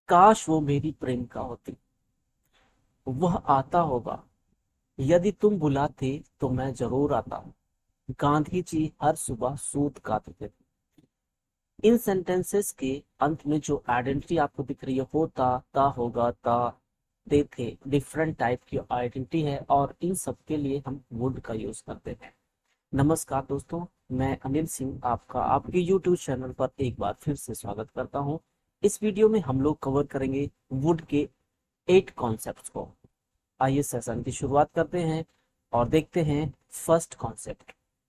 काश वो मेरी प्रेमिका होती, वह आता होगा, यदि तुम बुलाते तो मैं जरूर आता। गांधी जी हर सुबह सूत गाते थे। इन सेंटेंसेस के अंत में जो आइडेंटिटी आपको दिख रही है, होता, ता होगा, ता, ते थे, डिफरेंट टाइप की आइडेंटिटी है, और इन सब के लिए हम वुड का यूज करते हैं। नमस्कार दोस्तों, मैं अनिल सिंह आपका आपके YouTube चैनल पर एक बार फिर से स्वागत करता हूं। इस वीडियो में हम लोग कवर करेंगे वुड के 8 कॉन्सेप्ट्स को। आइए सेशन की शुरुआत करते हैं और देखते हैं फर्स्ट कॉन्सेप्ट।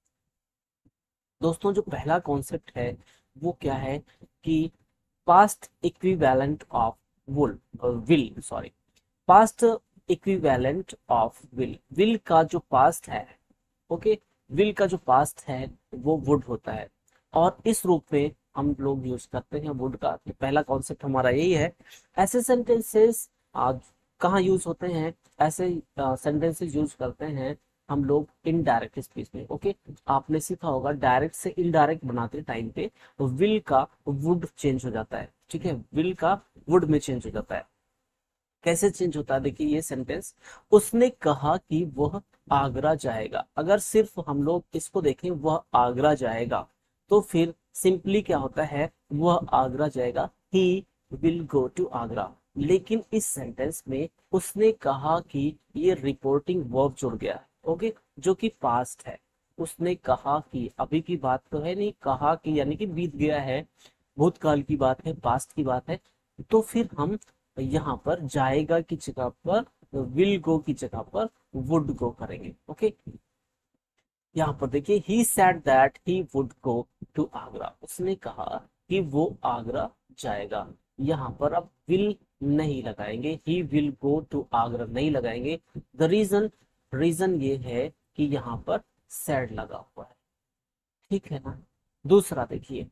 दोस्तों, जो पहला कॉन्सेप्ट है वो क्या है कि past equivalent of would will sorry past equivalent of will. Will का जो पास्ट है, ओके, विल का जो पास्ट है वो वुड होता है, और इस रूप में हम लोग यूज करते हैं वुड का। तो पहला कॉन्सेप्ट हमारा यही है। ऐसे सेंटेंसेस कहाँ यूज होते हैं? ऐसे सेंटेंसेस यूज करते हैं हम लोग इनडायरेक्ट स्पीच में। ओके, आपने सीखा होगा डायरेक्ट से इनडायरेक्ट बनाते टाइम पे विल का वुड चेंज हो जाता है। ठीक है, विल का वुड में चेंज हो जाता है। कैसे चेंज होता है? देखिए ये सेंटेंस, उसने कहा कि वह आगरा जाएगा। अगर सिर्फ हम लोग इसको देखें, वह आगरा जाएगा, तो फिर सिंपली क्या होता है, वह आगरा जाएगा, he will go to Agra. लेकिन इस सेंटेंस में उसने कहा कि ये रिपोर्टिंग वर्ब जुड़ गया है, ओके, जो कि पास्ट है। उसने कहा कि, अभी की बात तो है नहीं, कहा कि यानी कि बीत गया है, भूतकाल की बात है, पास्ट की बात है। तो फिर हम यहाँ पर जाएगा की जगह पर विल गो की जगह पर वुड गो करेंगे। ओके, यहाँ पर देखिए, he said that he would go to Agra. उसने कहा कि वो आगरा जाएगा। यहाँ पर अब विल नहीं लगाएंगे, he will go to Agra नहीं लगाएंगे। द रीजन, रीजन ये है कि यहाँ पर सेड लगा हुआ है। ठीक है ना। दूसरा देखिए,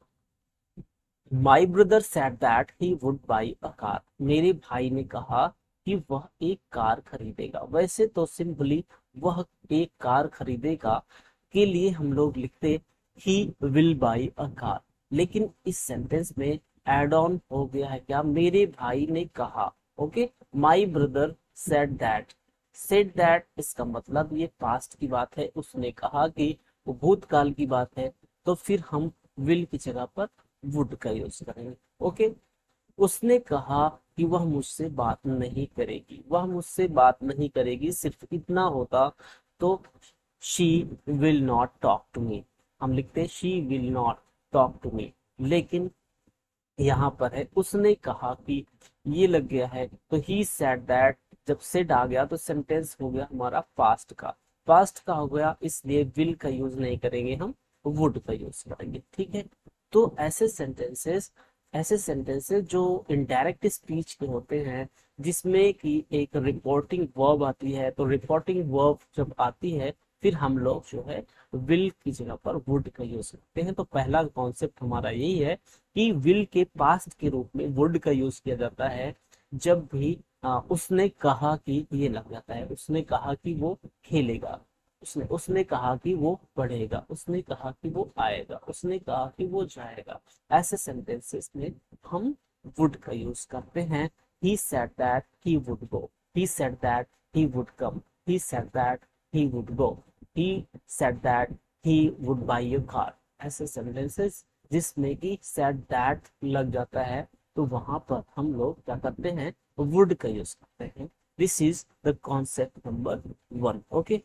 my brother said that he would buy a car. मेरे भाई ने कहा कि वह एक कार खरीदेगा। वैसे तो सिंपली वह एक कार खरीदेगा के लिए हम लोग लिखते he will buy a car, लेकिन इस सेंटेंस में एड ऑन हो गया है क्या, मेरे भाई ने कहा। Okay, my brother said that. Said that इसका मतलब ये पास्ट की बात है, उसने कहा कि वो भूतकाल की बात है, तो फिर हम विल की जगह पर वुड का यूज करेंगे। ओके, उसने कहा कि वह मुझसे बात नहीं करेगी। वह मुझसे बात नहीं करेगी सिर्फ इतना होता तो she will not talk to me. हम लिखते she will not talk to me, लेकिन यहाँ पर है उसने कहा कि, ये लग गया है तो ही सेड दैट। जब सेड आ गया तो सेंटेंस हो गया हमारा पास्ट का, पास्ट का हो गया, इसलिए विल का यूज नहीं करेंगे, हम वुड का यूज करेंगे। ठीक है, तो ऐसे सेंटेंसेस जो इनडायरेक्ट स्पीच के होते हैं, जिसमें कि एक रिपोर्टिंग वर्ब आती है, तो रिपोर्टिंग वर्ब जब आती है फिर हम लोग जो है विल की जगह पर वुड का यूज करते हैं। तो पहला कॉन्सेप्ट हमारा यही है कि विल के पास्ट के रूप में वुड का यूज किया जाता है जब भी उसने कहा कि, ये लग जाता है, उसने कहा कि वो खेलेगा, उसने कहा कि वो पढ़ेगा, उसने कहा कि वो आएगा, उसने कहा कि वो जाएगा। ऐसे सेंटेंसेस में हम वुड का यूज करते हैं। He said that he would go, he said that he would come, he said that he would go, he said that he would buy a car. ऐसे सेंटेंसेस जिसमें कि सेड दैट लग जाता है, तो वहां पर हम लोग क्या करते हैं, वुड का यूज करते हैं। This is the concept number 1। Okay,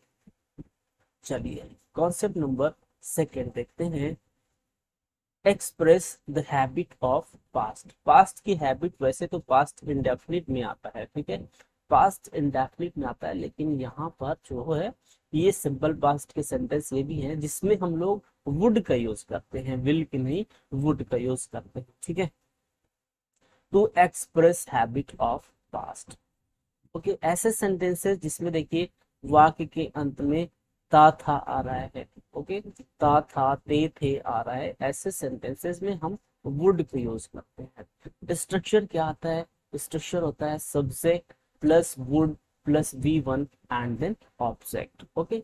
चलिए कॉन्सेप्ट नंबर सेकेंड देखते हैं। Express the habit of past. Past की हैबिट, वैसे तो पास्ट इंडेफिनिट में आता है, ठीक है, पास्ट इंडेफिनिट में आता है, लेकिन यहाँ पर जो है ये सिंपल पास्ट के सेंटेंस ये भी है जिसमें हम लोग वुड का यूज करते हैं, विल की नहीं, वुड का यूज करते हैं। ठीक है, to express habit of past. Okay, ऐसे सेंटेंसेस जिसमें देखिए वाक्य के अंत में ता था आ रहा है, ओके, ता था ते थे आ रहा है, ऐसे सेंटेंसेस में हम वुड को यूज करते हैं। स्ट्रक्चर क्या आता है? स्ट्रक्चर होता है subject plus would plus V1 and then object. Okay,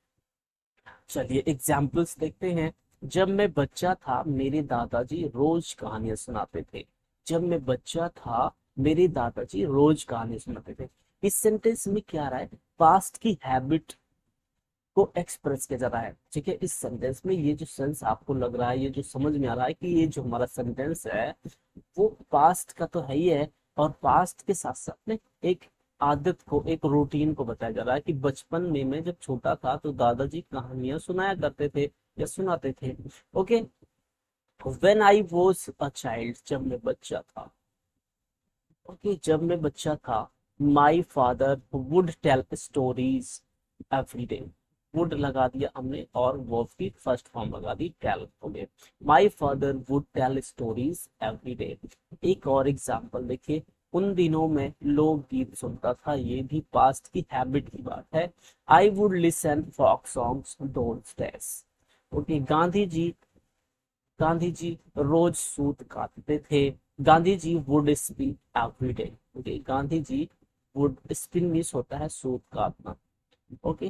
चलिए एग्जाम्पल्स देखते हैं। जब मैं बच्चा था मेरे दादाजी रोज कहानियां सुनाते थे। जब मैं बच्चा था मेरे दादाजी रोज कहानी सुनाते थे। इस सेंटेंस में क्या आ रहा है, पास्ट की हैबिट को एक्सप्रेस किया जा रहा है। ठीक है, इस सेंटेंस में ये जो सेंस आपको लग रहा है, ये जो समझ में आ रहा है कि ये जो हमारा सेंटेंस है वो पास्ट का तो है ही है, और पास्ट के साथ साथ में एक आदत को, एक रूटीन को बताया जा रहा है कि बचपन में मैं जब छोटा था तो दादाजी कहानियां सुनाया करते थे या सुनाते थे। Okay, when I was a child, जब मैं बच्चा था। ओके, जब मैं बच्चा था, my father would tell stories every day. Would लगा दिया हमने और वर्ब की फर्स्ट फॉर्म लगा दी tell. Okay, my father would tell stories every day. एक और एग्जांपल देखिए, उन दिनों में लोकगीत सुनता था, ये भी पास्ट की हैबिट की बात है। I would listen folk songs those days. Okay, Gandhi ji रोज सूत काटते थे। Gandhi ji would spin every day. Okay, Gandhi ji would spin means होता है सूत काटना। ओके,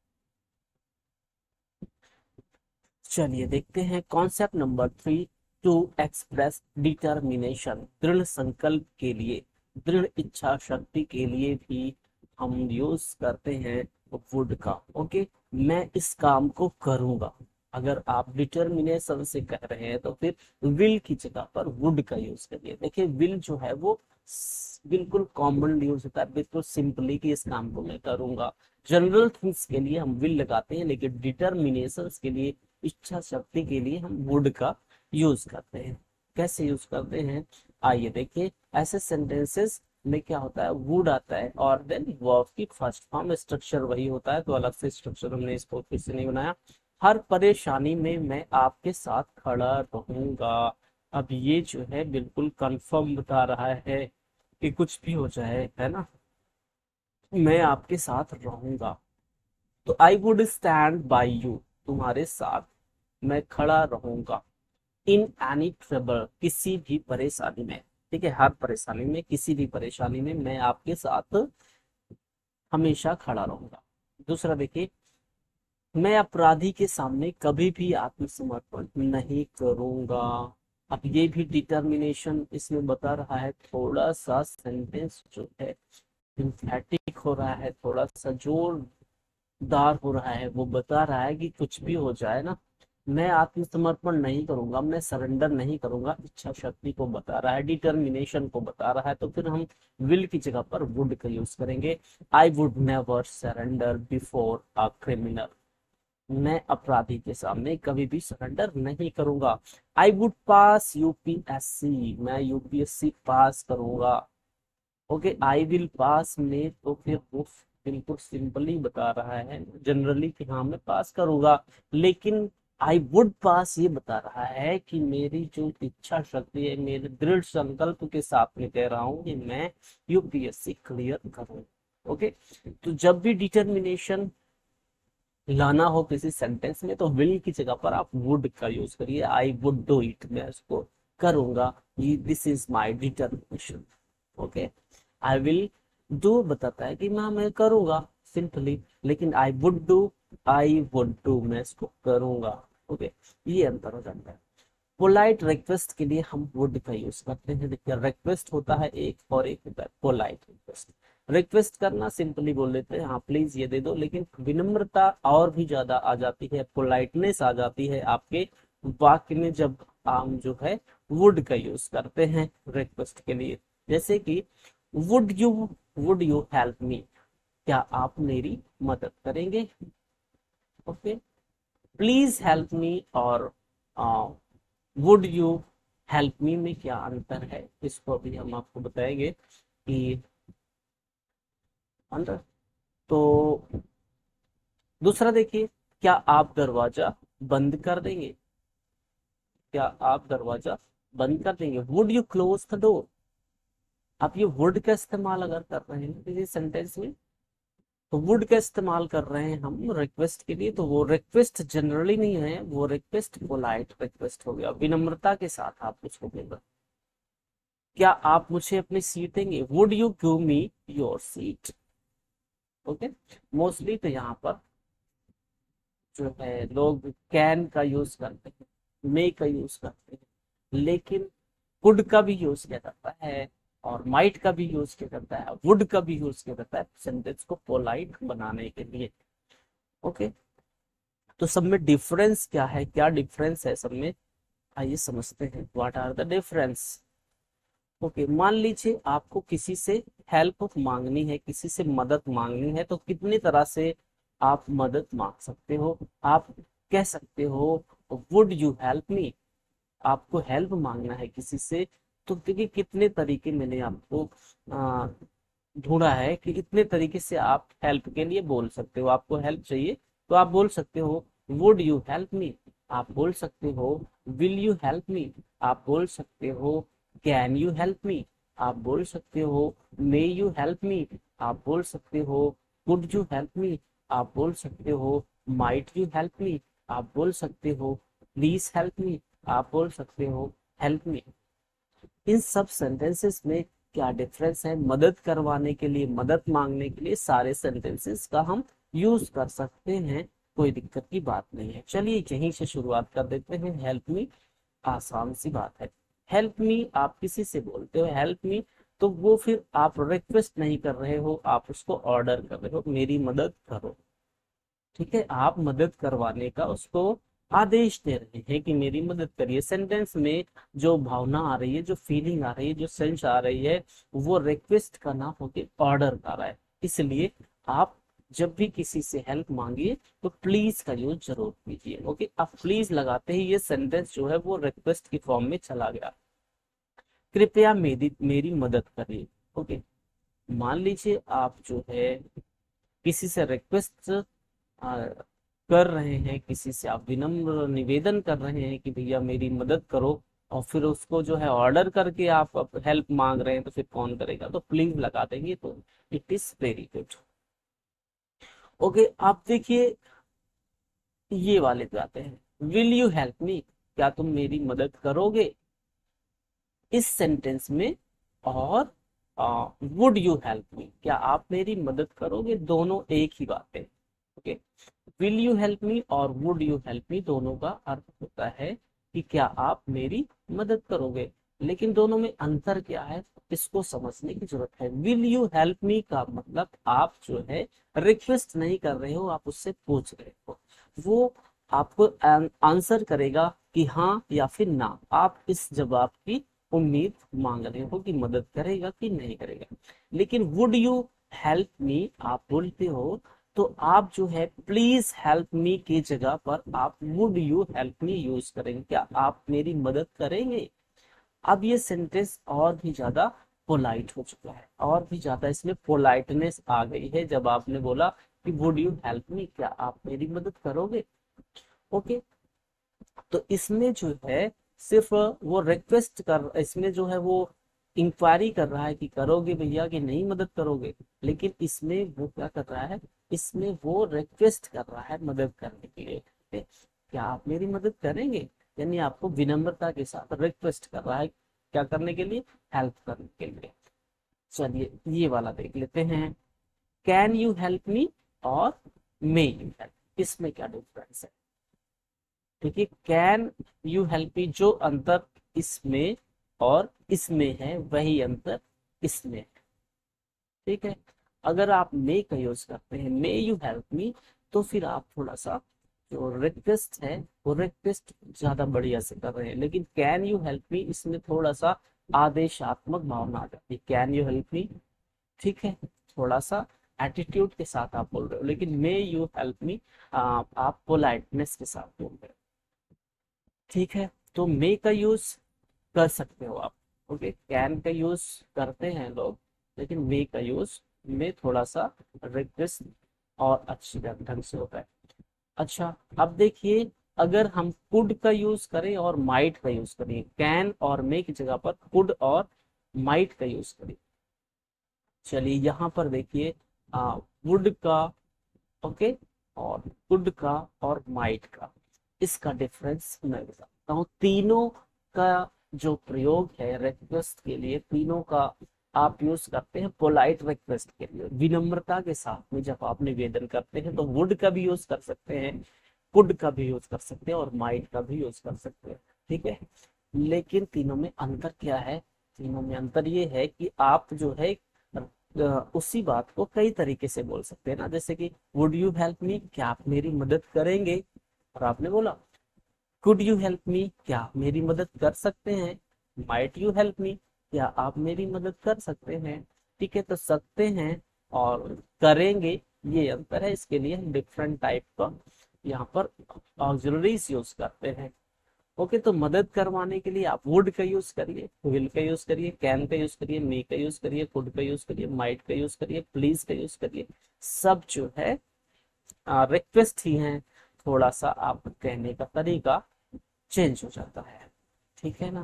चलिए देखते हैं concept number 3, to express determination. दृढ़ संकल्प के लिए, दृढ़ इच्छा शक्ति के लिए भी हम यूज करते हैं वुड का। ओके, मैं इस काम को करूंगा। अगर आप डिटर्मिनेशन से कह रहे हैं तो फिर विल की जगह पर वुड का यूज करिए। देखिए, विल जो है वो बिल्कुल कॉमन यूज होता है, बिल्कुल सिंपली कि इस काम को मैं करूंगा। जनरल थिंग्स के लिए हम विल लगाते हैं, लेकिन डिटर्मिनेशन के लिए, इच्छा शक्ति के लिए हम वुड का यूज करते हैं। कैसे यूज करते हैं, आइए देखिए। ऐसे सेंटेंसेस में क्या होता है, वुड आता है और देन वर्ब की फर्स्ट फॉर्म, स्ट्रक्चर वही होता है, तो अलग से स्ट्रक्चर हमने इसको फिर से नहीं बनाया। हर परेशानी में मैं आपके साथ खड़ा रहूंगा। अब ये जो है बिल्कुल कंफर्म बता रहा है कि कुछ भी हो जाए, है ना, मैं आपके साथ रहूंगा। तो I would stand by you, तुम्हारे साथ मैं खड़ा रहूंगा। इन एनी ट्रबल, किसी भी परेशानी में। ठीक है, हर परेशानी में, किसी भी परेशानी में मैं आपके साथ हमेशा खड़ा रहूंगा। दूसरा देखिए, मैं अपराधी के सामने कभी भी आत्मसमर्पण नहीं करूंगा। अब ये भी डिटर्मिनेशन इसमें बता रहा है। थोड़ा सा सेंटेंस जो है सिंथेटिक हो रहा है, थोड़ा सा जोरदार हो रहा है। वो बता रहा है कि कुछ भी हो जाए ना, मैं आत्मसमर्पण नहीं करूंगा, मैं सरेंडर नहीं करूंगा। इच्छा शक्ति को बता रहा है, डिटर्मिनेशन को बता रहा है, तो फिर हम विल की जगह पर वुड का यूज करेंगे। I would never surrender before a criminal. मैं अपराधी के सामने कभी भी सरेंडर नहीं करूंगा। आई वुड पास यूपीएससी, मैं यूपीएससी पास करूंगा। ओके, आई विल पास में तो फिर वो बिल्कुल सिंपली बता रहा है जनरली कि हाँ मैं पास करूंगा, लेकिन आई वुड पास ये बता रहा है कि मेरी जो इच्छा शक्ति है, मेरे दृढ़ संकल्प के साथ में कह रहा हूँ कि मैं यूपीएससी क्लियर करूँ। ओके, तो जब भी डिटर्मिनेशन लाना हो किसी सेंटेंस में तो विल की जगह पर आप वुड का यूज करिए। आई वुड डू इट, मैं उसको करूंगा, this is my determination. Okay, I will do बताता है कि मैं करूंगा सिंपली, लेकिन आई वुड डू मैं इसको करूंगा। ओके, ये अंतर हो जाता है। पोलाइट रिक्वेस्ट के लिए हम वुड का यूज करते हैं। देखिए, रिक्वेस्ट होता है एक और एक होता है पोलाइट रिक्वेस्ट। रिक्वेस्ट करना सिंपली बोल देते हैं हाँ प्लीज ये दे दो, लेकिन विनम्रता और भी ज्यादा आ जाती है, पोलाइटनेस आ जाती है आपके वाक्य में जब हम जो है वुड का यूज करते हैं रिक्वेस्ट के लिए। जैसे कि would you would you help me, क्या आप मेरी मदद करेंगे। ओके, प्लीज हेल्प मी और वुड यू हेल्प मी में क्या अंतर है, इसको अभी हम आपको बताएंगे कि अंतर। तो दूसरा देखिए, क्या आप दरवाजा बंद कर देंगे, क्या आप दरवाजा बंद कर देंगे। Would you close the door. आप ये वुड का इस्तेमाल अगर कर रहे हैं किसी सेंटेंस में, तो वुड का इस्तेमाल कर रहे हैं हम रिक्वेस्ट के लिए, तो वो रिक्वेस्ट जनरली नहीं है, वो रिक्वेस्ट पोलाइट रिक्वेस्ट हो गया, विनम्रता के साथ आप उसको बोल रहे हैं। क्या आप मुझे अपनी सीट देंगे, would you give me your seat. Okay, mostly तो यहाँ पर जो है लोग कैन का यूज करते हैं, मे का यूज करते हैं, लेकिन कुड का भी यूज किया जाता है और माइट का भी यूज किया जाता है, वुड का भी यूज किया जाता है सेंटेंस को पोलाइट बनाने के लिए। ओके, तो सब में डिफरेंस क्या है, क्या डिफरेंस है सब में, आइए समझते हैं what are the difference. Okay, मान लीजिए आपको किसी से हेल्प मांगनी है, किसी से मदद मांगनी है, तो कितनी तरह से आप मदद मांग सकते हो। आप कह सकते हो वुड यू हेल्प मी, आपको हेल्प मांगना है किसी से, तो देखिए कितने तरीके मैंने आपको ढूंढा है कि इतने तरीके से आप हेल्प के लिए बोल सकते हो। आपको हेल्प चाहिए तो आप बोल सकते हो वुड यू हेल्प मी, आप बोल सकते हो विल यू हेल्प मी, आप बोल सकते हो कैन यू हेल्प मी, आप बोल सकते हो मे यू हेल्प मी, आप बोल सकते हो कुड यू हेल्प मी, आप बोल सकते हो माइट यू हेल्प मी, आप बोल सकते हो प्लीज हेल्प मी, आप बोल सकते हो हेल्प मी। इन सब सेंटेंसेस में क्या डिफरेंस है, मदद करवाने के लिए, मदद मांगने के लिए सारे सेंटेंसेस का हम यूज कर सकते हैं, कोई दिक्कत की बात नहीं है। चलिए यहीं से शुरुआत कर देते हैं। हेल्प मी, आसान सी बात है। हेल्प मी आप किसी से बोलते हो हेल्प मी, तो वो फिर आप रिक्वेस्ट नहीं कर रहे हो, आप उसको ऑर्डर कर रहे हो, मेरी मदद करो। ठीक है, आप मदद करवाने का उसको आदेश दे रहे हैं कि मेरी मदद करिए। सेंटेंस में जो भावना आ रही है, जो फीलिंग आ रही है, जो सेंस आ रही है, वो रिक्वेस्ट का ना होके ऑर्डर का रहा है। इसलिए आप जब भी किसी से हेल्प मांगिए तो प्लीज का यूज जरूर कीजिए। ओके, आप प्लीज लगाते ही ये सेंटेंस जो है वो रिक्वेस्ट की फॉर्म में चला गया। कृपया मेरी मेरी मदद करिए। ओके, मान लीजिए आप जो है किसी से रिक्वेस्ट कर रहे हैं, किसी से आप विनम्र निवेदन कर रहे हैं कि भैया मेरी मदद करो, और फिर उसको जो है ऑर्डर करके आप हेल्प मांग रहे हैं, तो फिर कौन करेगा, तो प्लीज लगा देंगे, तो it is very good. Okay, आप देखिए ये वाले पे आते हैं, विल यू हेल्प मी, क्या तुम मेरी मदद करोगे, इस सेंटेंस में, और वुड यू हेल्प मी, क्या आप मेरी मदद करोगे, दोनों एक ही बात है। Okay, will you help me और वुड यू हेल्प मी दोनों का अर्थ होता है कि क्या आप मेरी मदद करोगे, लेकिन दोनों में अंतर क्या है, इसको समझने की जरूरत है। विल यू हेल्प मी का मतलब आप जो है रिक्वेस्ट नहीं कर रहे हो, आप उससे पूछ रहे हो, वो आपको आंसर करेगा कि हाँ या फिर ना, आप इस जवाब की उम्मीद मांग रहे हो कि मदद करेगा कि नहीं करेगा। लेकिन वुड यू हेल्प मी आप बोलते हो, तो आप जो है प्लीज हेल्प मी की जगह पर आप would you help me use करेंगे, क्या आप मेरी मदद करेंगे। अब ये सेंटेंस और भी ज्यादा पोलाइट हो चुका है, और भी ज्यादा इसमें पोलाइटनेस आ गई है जब आपने बोला कि वुड यू हेल्प मी, क्या आप मेरी मदद करोगे। ओके, तो इसमें जो है सिर्फ वो रिक्वेस्ट कर, इसमें जो है वो इंक्वायरी कर रहा है कि करोगे भैया कि नहीं मदद करोगे, लेकिन इसमें वो क्या कर रहा है, इसमें वो रिक्वेस्ट कर रहा है मदद करने के लिए। ठीक है? क्या आप मेरी मदद करेंगे, यानी आपको विनम्रता के साथ रिक्वेस्ट कर रहा है, क्या करने के लिए, हेल्प करने के लिए। चलिए ये वाला देख लेते हैं, कैन यू हेल्प मी और मे यू हेल्प, इसमें क्या डिफरेंस है। देखिए कैन यू हेल्प मी, जो अंतर इसमें और इसमें है वही अंतर इसमें है। ठीक है, अगर आप मे का यूज करते हैं, मे यू हेल्प मी, तो फिर आप थोड़ा सा जो रिक्वेस्ट है वो रिक्वेस्ट ज्यादा बढ़िया से कर रहे हैं। लेकिन कैन यू हेल्प मी, इसमें थोड़ा सा आदेशात्मक भावना आ जाती है, कैन यू हेल्प मी, ठीक है, थोड़ा सा एटीट्यूड के साथ आप बोल रहे हो। लेकिन मे यू हेल्प मी आप पोलाइटनेस के साथ बोल रहे हो। ठीक है, तो मे का यूज कर सकते हो आप। ओके, कैन का यूज करते हैं लोग, लेकिन मे का यूज में थोड़ा सा रिक्वेस्ट और अच्छी ढंग से होता है। अच्छा, अब देखिए अगर हम कुड का यूज करें और माइट का यूज करें, कैन और मे की जगह पर कुड और माइट का यूज करें। चलिए यहाँ पर देखिए वुड का, ओके, और कुड का और माइट का, इसका डिफरेंस मैं बताता हूँ। तीनों का जो प्रयोग है रिक्वेस्ट के लिए, तीनों का आप यूज करते हैं पोलाइट रिक्वेस्ट के लिए, विनम्रता के साथ में जब आप निवेदन करते हैं, तो वुड का भी यूज कर सकते हैं, कुड का भी यूज कर सकते हैं और माइट का भी यूज कर सकते हैं। ठीक है, लेकिन तीनों में अंतर क्या है, तीनों में अंतर ये है कि आप जो है उसी बात को कई तरीके से बोल सकते हैं ना, जैसे कि वुड यू हेल्प मी, क्या आप मेरी मदद करेंगे, और आपने बोला कुड यू हेल्प मी, क्या आप मेरी मदद कर सकते हैं, माइट यू हेल्प मी, क्या आप मेरी मदद कर सकते हैं। ठीक है, तो सकते हैं और करेंगे, ये अंतर है। इसके लिए हम डिफरेंट टाइप का यहाँ पर ऑक्सिलरीज यूज करते हैं। ओके, तो मदद करवाने के लिए आप वुड का यूज करिए, विल का यूज करिए, कैन का यूज करिए, मे का यूज करिए, कुड का यूज करिए, माइट का यूज करिए, प्लीज का यूज करिए। सब जो है रिक्वेस्ट ही है, थोड़ा सा आप कहने का तरीका चेंज हो जाता है। ठीक है ना,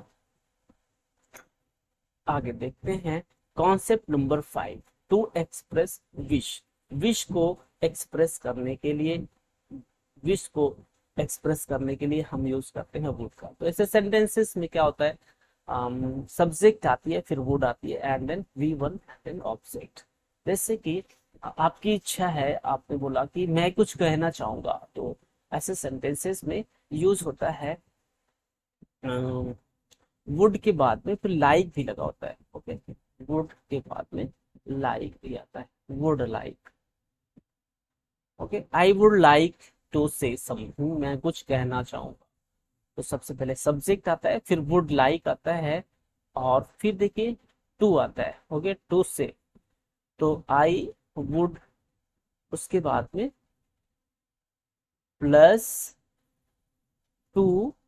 आगे देखते हैं concept number 5, to express wish. Wish को एक्सप्रेस करने के लिए, विश को एक्सप्रेस करने के लिए हम यूज करते हैं वुड का। तो ऐसे सेंटेंसेस में क्या होता है, सब्जेक्ट आती है, फिर वुड आती है, and then V one and then object. जैसे कि आपकी इच्छा है, आपने बोला कि मैं कुछ कहना चाहूंगा, तो ऐसे सेंटेंसेस में यूज होता है वुड के बाद में फिर लाइक भी लगा होता है। ओके, वुड के बाद में लाइक भी आता है, would like. Okay, I would like to say something, मैं कुछ कहना चाहूंगा। तो सबसे पहले सब्जेक्ट आता है, फिर वुड लाइक आता है, और फिर देखिए टू आता है। ओके, टू से, तो आई वुड, उसके बाद में प्लस टू,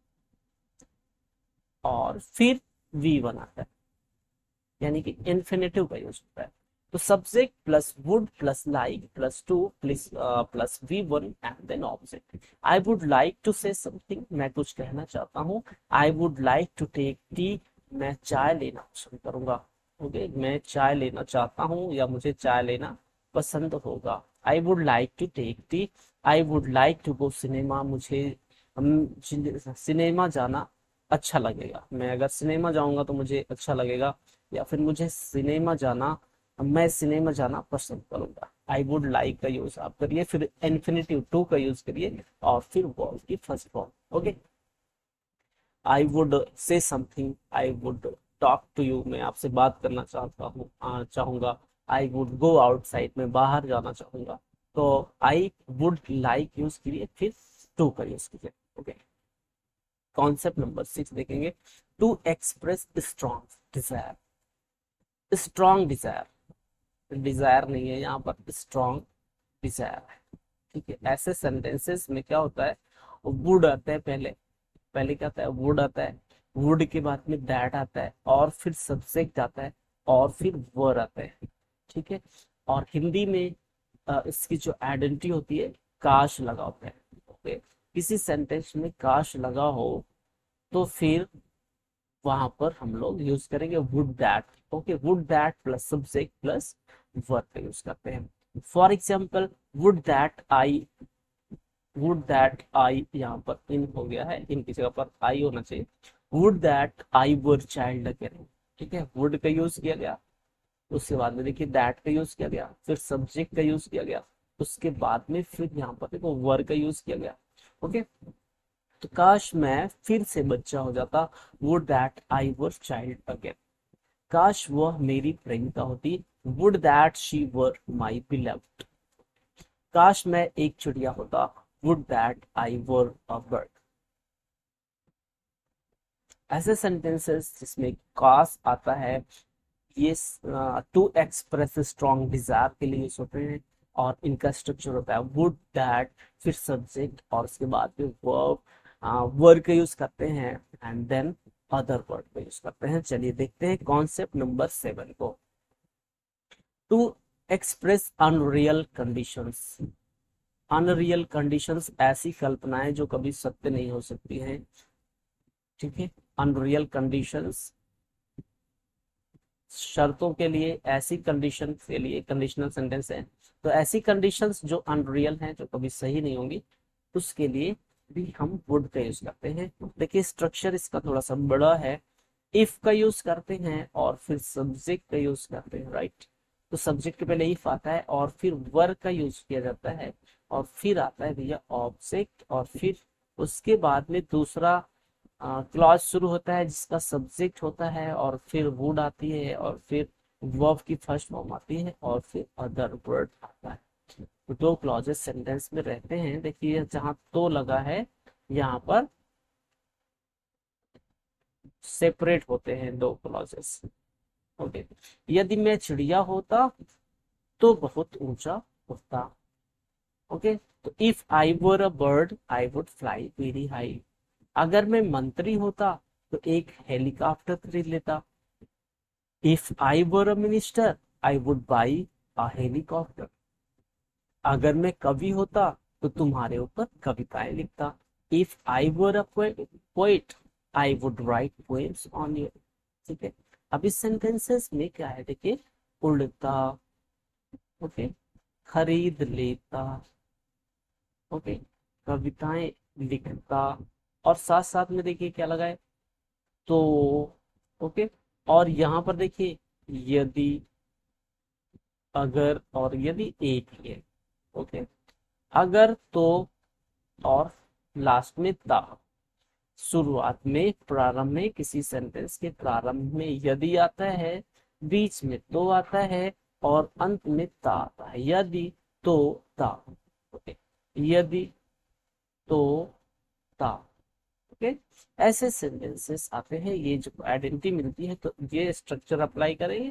और फिर वी वन आता है, यानी कि इन्फिनेटिव का यूज होता है। तो subject plus would plus like plus to plus plus V one and then object. I would like to say something, मैं कुछ कहना चाहता हूँ। I would like to take tea, मैं चाय लेना पसंद करूंगा। ओके, मैं चाय लेना चाहता हूँ या मुझे चाय लेना पसंद होगा। I would like to take tea. I would like to go cinema, मुझे सिनेमा जाना अच्छा लगेगा। मैं अगर सिनेमा जाऊंगा तो मुझे अच्छा लगेगा, या फिर मुझे सिनेमा जाना, मैं सिनेमा जाना पसंद करूंगा। आई वुड लाइक का यूज आप करिए, फिर इन्फिनेटिव टू का यूज करिए, और फिर वर्ब की first form. Okay, I would say something, I would talk to you, मैं आपसे बात करना चाहता हूँ, चाहूंगा। आई वुड गो आउटसाइड, मैं बाहर जाना चाहूंगा। तो आई वुड लाइक यूज करिए, फिर टू का यूज कीजिए। ओके, कॉन्सेप्ट नंबर 6 देखेंगे, to express strong desire. Strong desire, desire नहीं है यहाँ पर, स्ट्रॉन्ग डिजायर है। ठीक है, ऐसे सेंटेंसेस में क्या होता है, वुड आता है पहले, पहले क्या आता है, वुड आता है, वुड के बाद में दैट आता है, और फिर सब्जेक्ट आता है, और फिर वर आता है। ठीक है, और हिंदी में इसकी जो आइडेंटिटी होती है, काश लगा होता है। ओके, किसी सेंटेंस में काश लगा हो तो फिर वहां पर हम लोग यूज करेंगे would that. Okay, would that plus subject plus verb का यूज करते हैं। For example, would that I, would that I यहाँ पर इन हो गया है, इन की जगह पर आई होना चाहिए। Would that I were child again. ठीक है, वुड का यूज किया गया, उसके बाद में देखिए दैट का यूज किया गया, फिर सब्जेक्ट का यूज किया गया, उसके बाद में फिर यहाँ पर देखो वर का यूज किया गया। ओके, तो काश मैं फिर से बच्चा हो जाता, would that I were child again. काश वह मेरी प्रेमिका होती, would that she were my beloved. काश मैं एक चिड़िया होता, would that I were a bird. ऐसे सेंटेंसेस जिसमें काश आता है, ये टू एक्सप्रेस स्ट्रॉन्ग डिजायर के लिए यूज होते हैं, और इनका स्ट्रक्चर होता है वुड दैट, फिर सब्जेक्ट, और उसके बाद फिर वर्ब, वर्ब का यूज करते हैं, एंड देन अदर वर्ड का यूज करते हैं। चलिए देखते हैं कॉन्सेप्ट नंबर 7 को, to express unreal conditions. Unreal conditions ऐसी कल्पनाएं जो कभी सत्य नहीं हो सकती हैं। ठीक है, अनरियल कंडीशंस शर्तों के लिए, ऐसी कंडीशन के लिए कंडीशनल सेंटेंस है। तो ऐसी कंडीशंस जो अनरियल हैं, जो कभी सही नहीं होंगी, उसके लिए भी हम वुड का यूज करते हैं। देखिए स्ट्रक्चर इसका थोड़ा सा बड़ा है, इफ का यूज करते हैं, और फिर सब्जेक्ट का यूज करते हैं, राइट। तो सब्जेक्ट के पहले इफ आता है, और फिर वर्ब का यूज किया जाता है, और फिर आता है भैया ऑब्जेक्ट, और फिर उसके बाद में दूसरा क्लॉज शुरू होता है जिसका सब्जेक्ट होता है, और फिर वुड आती है, और फिर वर्ब की फर्स्ट फॉर्म आती है, और फिर अदर वर्ड आता है। तो दो क्लॉजेस सेंटेंस में रहते हैं। देखिए जहां तो लगा है यहाँ पर सेपरेट होते हैं दो क्लॉजेस। ओके, यदि मैं चिड़िया होता तो बहुत ऊंचा उड़ता। ओके, तो if I were a bird I would fly very high. अगर मैं मंत्री होता तो एक हेलीकॉप्टर खरीद लेता। If I were a minister I would buy a helicopter. अगर मैं कवि होता तो तुम्हारे ऊपर कविताएं लिखता। If I were a poet I would write poems on you. ठीक है, अब इस सेंटेंसेस में क्या है, देखिए, उड़ता, ओके, खरीद लेता, ओके, कविताएं लिखता, और साथ साथ में देखिए क्या लगा है, तो, ओके, और यहाँ पर देखिए यदि, अगर और यदि एक ही है। ओके, अगर तो और लास्ट में ता। शुरुआत में, प्रारंभ में, किसी सेंटेंस के प्रारंभ में यदि आता है, बीच में तो आता है, और अंत में ता आता है। यदि तो ता, ओके, यदि तो ता, ओके, ऐसे सेंटेंसेस आते हैं। ये जो आइडेंटिटी मिलती है तो ये स्ट्रक्चर अप्लाई करेंगे।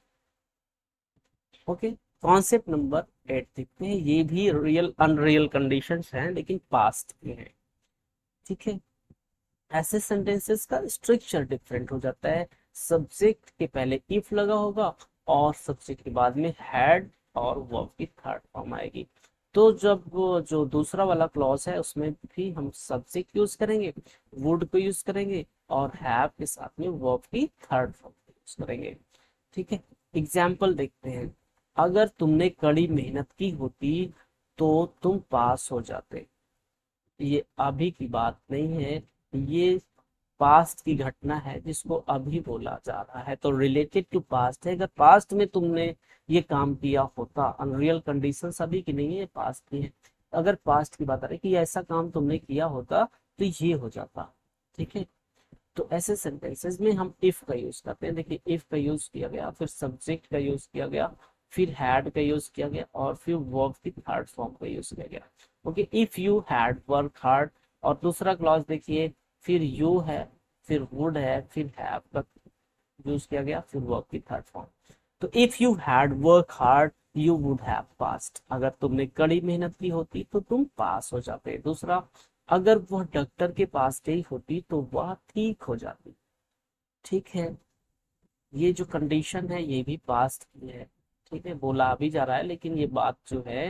ओके, कॉन्सेप्ट नंबर 8 देखते हैं। ये भी रियल अनरियल कंडीशंस हैं लेकिन पास्ट के हैं। ठीक है, ऐसे सेंटेंसेस का स्ट्रक्चर डिफरेंट हो जाता है। सब्जेक्ट के पहले इफ लगा होगा, और सब्जेक्ट के बाद में हैड और वर्ब की थर्ड फॉर्म आएगी। तो जब वो जो दूसरा वाला क्लॉज है उसमें भी हम सब्जेक्ट यूज करेंगे, वुड को यूज करेंगे, और हैव के साथ में वर्ब की थर्ड फॉर्म यूज करेंगे। ठीक है, एग्जाम्पल देखते हैं। अगर तुमने कड़ी मेहनत की होती तो तुम पास हो जाते। ये अभी की बात नहीं है, ये पास्ट की घटना है जिसको अभी बोला जा रहा है, तो रिलेटेड टू पास्ट है। अगर पास्ट में तुमने ये काम किया होता, अनरियल कंडीशन अभी की नहीं है, पास्ट की है। अगर पास्ट की बात आ रही है कि ऐसा काम तुमने किया होता तो ये हो जाता। ठीक है, तो ऐसे सेंटेंसेस में हम इफ का यूज करते हैं। देखिए, इफ का यूज किया गया, फिर सब्जेक्ट का यूज किया गया, फिर हैड का यूज किया गया, और फिर वर्ब की थर्ड फॉर्म का यूज किया गया। Okay, if you had work hard, और दूसरा क्लॉज देखिए, फिर यू है, फिर वुड है, फिर हैव का यूज किया गया, फिर वर्ब की थर्ड फॉर्म। तो if you had work hard you would have passed. अगर तुमने कड़ी मेहनत की होती तो तुम पास हो जाते। दूसरा, अगर वह डॉक्टर के पास गई होती तो वह ठीक हो जाती। ठीक है, ये जो कंडीशन है ये भी पास्ट की है। ठीक है, बोला अभी जा रहा है लेकिन ये बात जो है,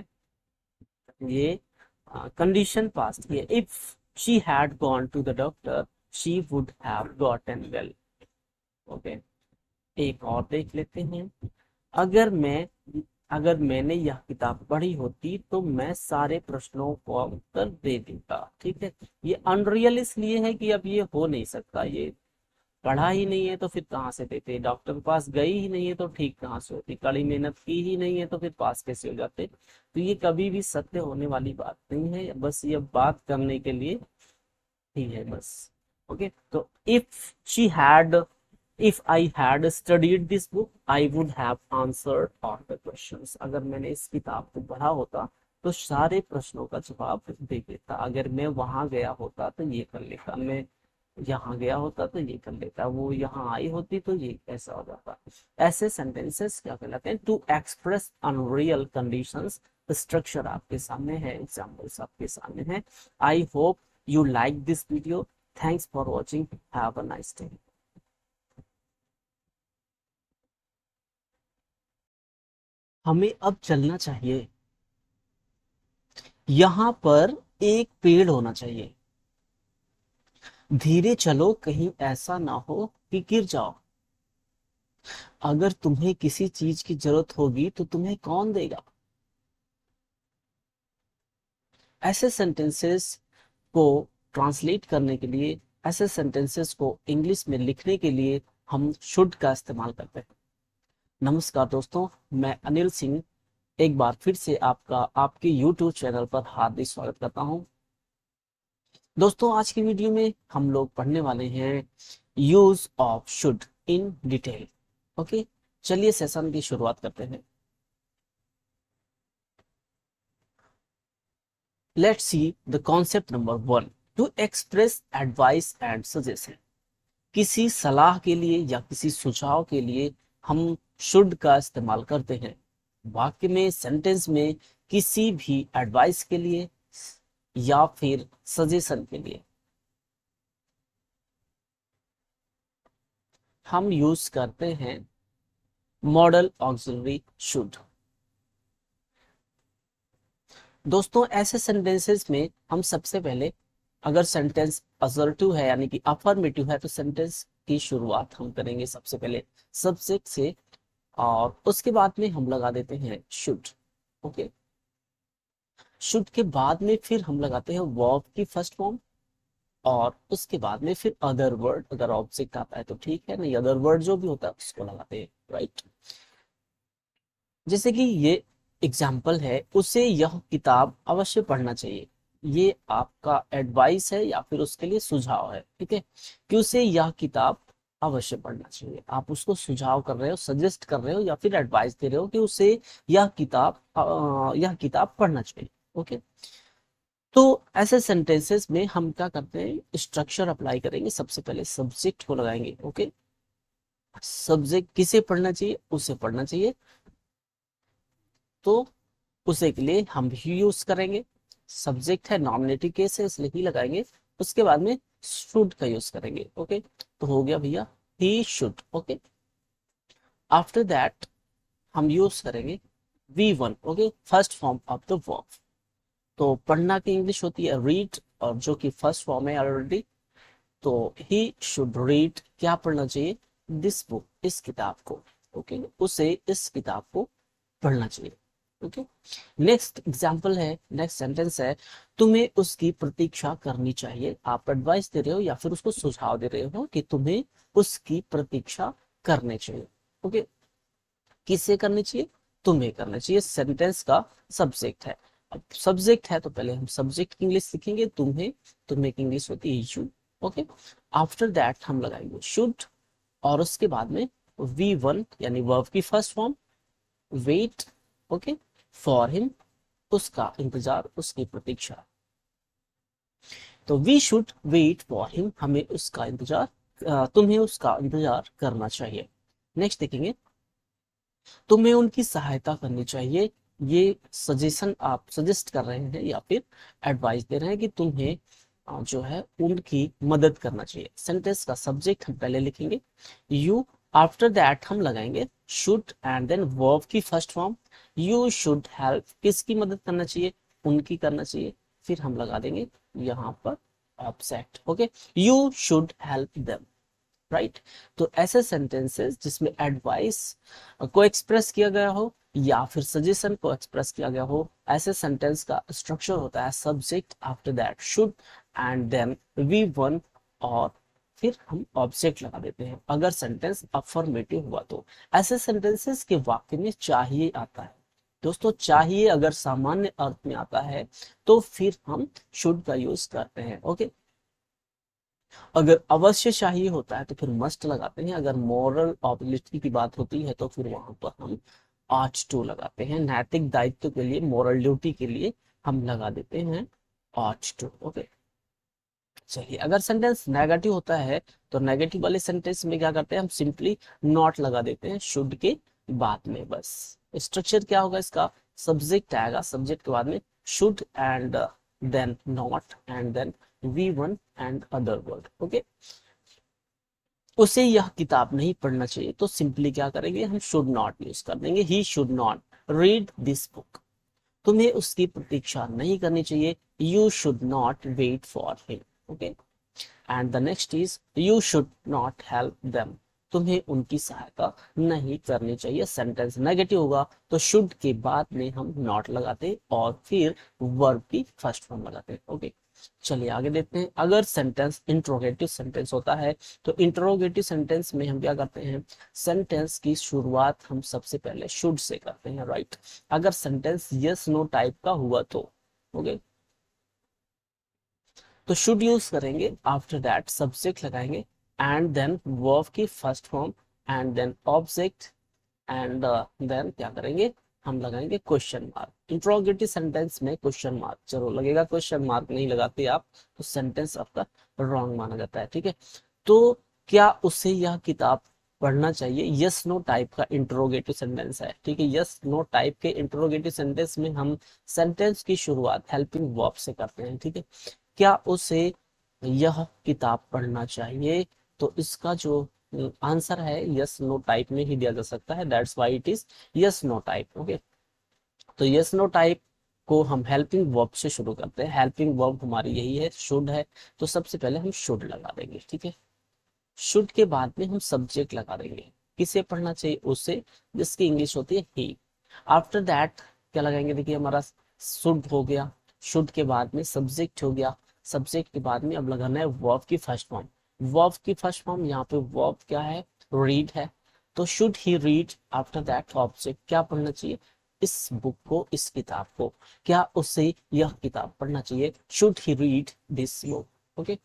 ये कंडीशन पास्ट की है। If she had gone to the doctor she would have gotten well. Okay, एक और देख लेते हैं। अगर मैं अगर मैंने यह किताब पढ़ी होती तो मैं सारे प्रश्नों का उत्तर दे देता। ठीक है, ये अनरियल इसलिए है कि अब ये हो नहीं सकता, ये पढ़ा ही नहीं है तो फिर कहाँ से देते, डॉक्टर के पास गई ही नहीं है तो ठीक कहाँ से होती, कड़ी मेहनत की ही नहीं है तो फिर पास कैसे हो जाते। तो ये कभी भी सत्य होने वाली बात नहीं है, बस ये बात करने के लिए ही है बस। ओके, तो if I had studied this book I would have answered all the questions. अगर मैंने इस किताब को पढ़ा होता तो सारे प्रश्नों का जवाब दे देता। अगर मैं वहां गया होता तो ये कर लेता, मैं यहाँ गया होता तो ये कर लेता, वो यहाँ आई होती तो ये ऐसा हो जाता। ऐसे सेंटेंसेस क्या कहलाते हैं, to express unreal conditions. Structure आपके सामने है, एग्जाम्पल्स आपके सामने है। I hope you like this video. Thanks for watching, have a nice day. हमें अब चलना चाहिए, यहाँ पर एक पेड़ होना चाहिए। धीरे चलो कहीं ऐसा ना हो कि गिर जाओ। अगर तुम्हें किसी चीज की जरूरत होगी तो तुम्हें कौन देगा। ऐसे सेंटेंसेस को ट्रांसलेट करने के लिए, ऐसे सेंटेंसेस को इंग्लिश में लिखने के लिए हम शुड का इस्तेमाल करते हैं। नमस्कार दोस्तों, मैं अनिल सिंह एक बार फिर से आपका आपके YouTube चैनल पर हार्दिक स्वागत करता हूं। दोस्तों आज की वीडियो में हम लोग पढ़ने वाले हैं use of should in detail. Okay, चलिए सेशन की शुरुआत करते हैं। Let's see the concept number 1, to express advice and suggestion. किसी सलाह के लिए या किसी सुझाव के लिए हम शुड का इस्तेमाल करते हैं। वाक्य में, सेंटेंस में, किसी भी एडवाइस के लिए या फिर सजेशन के लिए हम यूज करते हैं मॉडल ऑक्सिलरी शुड। दोस्तों ऐसे सेंटेंसेस में हम सबसे पहले, अगर सेंटेंस असर्टिव है यानी कि अफर्मेटिव है, तो सेंटेंस की शुरुआत हम करेंगे सबसे पहले सब्जेक्ट से और उसके बाद में हम लगा देते हैं शुड। ओके, शुड के बाद में फिर हम लगाते हैं वर्ब की फर्स्ट फॉर्म और उसके बाद में फिर अदर वर्ड, अगर ऑब्जेक्ट आता है तो ठीक है, नहीं अदर वर्ड जो भी होता है उसको लगाते हैं। राइट, जैसे कि ये एग्जाम्पल है, उसे यह किताब अवश्य पढ़ना चाहिए। ये आपका एडवाइस है या फिर उसके लिए सुझाव है। ठीक है, कि उसे यह किताब अवश्य पढ़ना चाहिए। आप उसको सुझाव कर रहे हो, सजेस्ट कर रहे हो या फिर एडवाइस दे रहे हो कि उसे यह किताब पढ़ना चाहिए। ओके, तो ऐसे सेंटेंसेस में हम क्या करते हैं, स्ट्रक्चर अप्लाई करेंगे। सबसे पहले सब्जेक्ट को लगाएंगे। ओके, सब्जेक्ट किसे पढ़ना चाहिए, उसे पढ़ना चाहिए, तो उसे के लिए हम ही यूज करेंगे। सब्जेक्ट है, नॉमिनेटिव केस है, इसलिए ही लगाएंगे। उसके बाद में शुड का यूज करेंगे। ओके, तो हो गया भैया he should. Okay, after that हम यूज करेंगे V1। Okay, first form of the verb. तो पढ़ना की इंग्लिश होती है रीड, और जो कि फर्स्ट फॉर्म है ऑलरेडी, तो ही शुड रीड, क्या पढ़ना चाहिए, दिस बुक, इस किताब को। ओके, उसे इस किताब को पढ़ना चाहिए। ओके, नेक्स्ट एग्जाम्पल है, नेक्स्ट सेंटेंस है, तुम्हें उसकी प्रतीक्षा करनी चाहिए। आप एडवाइस दे रहे हो या फिर उसको सुझाव दे रहे हो कि तुम्हें उसकी प्रतीक्षा करनी चाहिए। ओके, किसे करनी चाहिए, तुम्हें करना चाहिए। सेंटेंस का सब्जेक्ट है। अब सब्जेक्ट है तो पहले हम सब्जेक्ट की इंग्लिश सीखेंगे, तुम्हें। तुम्हें की इंग्लिश होती है यू। ओके, आफ्टर दैट हम लगाएंगे शुड और उसके बाद में V1 यानी वर्ब की first form, wait. Okay, for him, उसका इंतजार, उसकी प्रतीक्षा। तो we should wait for him, हमें उसका इंतजार, तुम्हें उसका इंतजार करना चाहिए। नेक्स्ट देखेंगे, तुम्हें उनकी सहायता करनी चाहिए। ये सजेशन आप सजेस्ट कर रहे हैं या फिर एडवाइस दे रहे हैं कि तुम्हें जो है उनकी मदद करना चाहिए। सेंटेंस का सब्जेक्ट हम पहले लिखेंगे यू, आफ्टर दैट हम लगाएंगे शुड एंड देन वर्ब की first form, you should help, किसकी मदद करना चाहिए, उनकी करना चाहिए। फिर हम लगा देंगे यहाँ पर object. Okay, you should help them. Right, तो ऐसे सेंटेंसेस जिसमें एडवाइस को एक्सप्रेस किया गया हो या फिर सजेशन को एक्सप्रेस किया गया हो, ऐसे सेंटेंस का स्ट्रक्चर होता है subject, after that should and then V1 और फिर हम ऑब्जेक्ट लगा देते हैं अगर सेंटेंस अफर्मेटिव हुआ तो। ऐसे सेंटेंसेस के वाक्य में चाहिए आता है। दोस्तों चाहिए अगर सामान्य अर्थ में आता है तो फिर हम शुड का यूज करते हैं। ओके, अगर अवश्य चाहिए होता है तो फिर मस्ट लगाते हैं। अगर मॉरल ऑब्लिगेशन की बात होती है तो फिर वहां पर हम ought to लगाते हैं। नैतिक दायित्व के लिए, मॉरल ड्यूटी के लिए हम लगा देते हैं ought to। ओके, चलिए अगर सेंटेंस नेगेटिव होता है तो नेगेटिव वाले सेंटेंस में क्या करते हैं, हम सिंपली नॉट लगा देते हैं शुड के बाद में। बस स्ट्रक्चर क्या होगा इसका, सब्जेक्ट आएगा, सब्जेक्ट के बाद में should and then not and then V1 and other word. Okay, उसे यह किताब नहीं पढ़ना चाहिए तो सिंपली क्या करेंगे, हम शुड नॉट यूज कर देंगे, he should not read this book. तुम्हें उसकी प्रतीक्षा नहीं करनी चाहिए, you should not wait for him. Okay, and the next is you should not help them, तुम्हें उनकी सहायता नहीं करनी चाहिए। सेंटेंस नेगेटिव होगा तो शुड के बाद में हम नॉट लगाते और फिर वर्ब की फर्स्ट फॉर्म लगाते। ओके, चलिए आगे देखते हैं। अगर सेंटेंस इंट्रोगेटिव सेंटेंस होता है तो इंट्रोगेटिव सेंटेंस में हम क्या करते हैं, सेंटेंस की शुरुआत हम सबसे पहले शुड से करते हैं। राइट, अगर सेंटेंस यस नो टाइप का हुआ तो। ओके, तो शुड यूज करेंगे, आफ्टर दैट सब्जेक्ट लगाएंगे एंड देन वर्ब की first form and then object and then क्या करेंगे, हम लगाएंगे क्वेश्चन मार्क। इंट्रोगेटिव सेंटेंस में क्वेश्चन मार्क जरूर लगेगा, क्वेश्चन मार्क नहीं लगाते आप तो सेंटेंस आपका रॉन्ग माना जाता है, ठीक है। तो क्या उसे यह किताब पढ़ना चाहिए, यस नो टाइप का इंट्रोगेटिव सेंटेंस है, ठीक है। यस नो टाइप के इंट्रोगेटिव सेंटेंस में हम सेंटेंस की शुरुआत हेल्पिंग वर्ब से करते हैं, ठीक है। क्या उसे यह किताब पढ़ना चाहिए, तो इसका जो आंसर है यस नो टाइप में ही दिया जा सकता है, that's why it is yes no type, okay. तो यस नो टाइप को हम हेल्पिंग वर्ब से शुरू करते हैं, हेल्पिंग वर्ब हमारी यही है, शुड है, तो सबसे पहले हम शुड लगा देंगे, ठीक है। शुड के बाद में हम सब्जेक्ट लगा देंगे, किसे पढ़ना चाहिए, उसे, जिसकी इंग्लिश होती है ही। आफ्टर दैट क्या लगाएंगे, देखिए हमारा शुड हो गया, शुड के बाद में सब्जेक्ट हो गया, सब्जेक्ट के बाद में अब लगाना है वर्ब की फर्स्ट फॉर्म। वर्ब की फर्स्ट फॉर्म यहाँ पे वर्ब क्या है, रीड है, तो should he read. After that object, क्या पढ़ना चाहिए, इस बुक को, इस किताब को, क्या उसे यह किताब पढ़ना चाहिए, should he read this book, okay.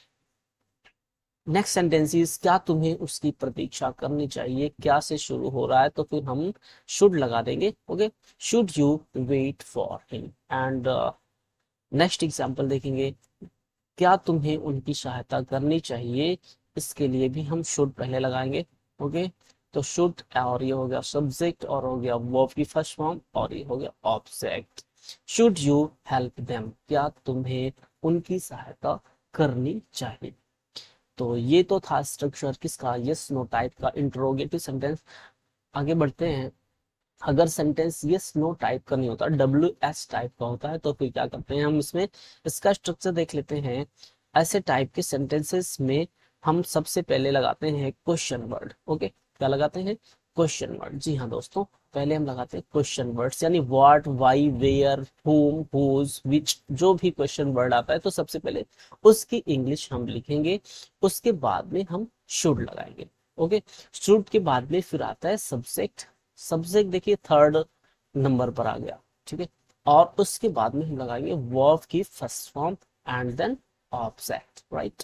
Next sentences, क्या तुम्हें उसकी प्रतीक्षा करनी चाहिए, क्या से शुरू हो रहा है तो फिर हम शुड लगा देंगे, okay. Should you wait for him and next example देखेंगे, क्या तुम्हें उनकी सहायता करनी चाहिए, इसके लिए भी हम शुड पहले लगाएंगे, ओके। तो शुड और ये हो गया सब्जेक्ट और हो गया वर्ब की फर्स्ट फॉर्म और ये हो गया object. Should you help them, क्या तुम्हें उनकी सहायता करनी चाहिए। तो ये तो था स्ट्रक्चर किसका, यस नो टाइप का इंट्रोगेटिव सेंटेंस। आगे बढ़ते हैं, अगर सेंटेंस यस नो टाइप का नहीं होता, डब्ल्यू एस टाइप का होता है, तो फिर क्या करते हैं हम इसमें, इसका स्ट्रक्चर देख लेते हैं। ऐसे टाइप के सेंटेंसेस में हम सबसे पहले लगाते हैं क्वेश्चन वर्ड, ओके। क्या लगाते हैं, क्वेश्चन वर्ड, जी हाँ दोस्तों, पहले हम लगाते हैं क्वेश्चन वर्ड्स, यानी what, why, where, whom, whose, which, जो भी क्वेश्चन वर्ड आता है तो सबसे पहले उसकी इंग्लिश हम लिखेंगे, उसके बाद में हम शुड लगाएंगे, ओके। शुड के बाद में फिर आता है सब्जेक्ट, सब्जेक्ट देखिए थर्ड नंबर पर आ गया, ठीक है। और उसके बाद में हम लगाएंगे वर्ब की first form and then object, right.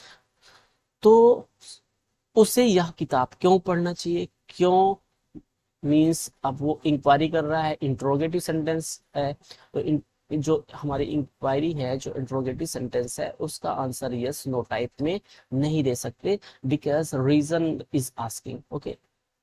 तो उसे यह किताब क्यों पढ़ना चाहिए, क्यों मीन्स अब वो इंक्वायरी कर रहा है, इंट्रोगेटिव सेंटेंस है, तो जो हमारी इंक्वायरी है, जो इंट्रोगेटिव सेंटेंस है, उसका आंसर यस नो टाइप में नहीं दे सकते, because reason is asking, okay.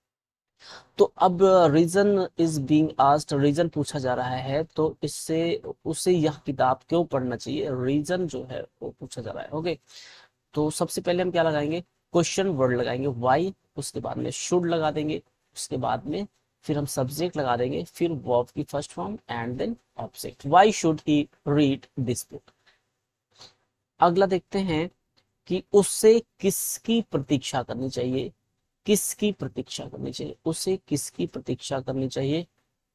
तो अब reason is being asked, reason पूछा जा रहा है, तो इससे उसे यह किताब क्यों पढ़ना चाहिए, रीजन जो है वो पूछा जा रहा है, ओके। तो सबसे पहले हम क्या लगाएंगे, क्वेश्चन वर्ड लगाएंगे व्हाई, उसके बाद में शुड लगा देंगे, उसके बाद में फिर हम सब्जेक्ट लगा देंगे, फिर वर्ब की first form and then object, why should he read this book. अगला देखते हैं कि उससे किसकी प्रतीक्षा करनी चाहिए, किसकी प्रतीक्षा करनी चाहिए, उसे किसकी प्रतीक्षा करनी चाहिए,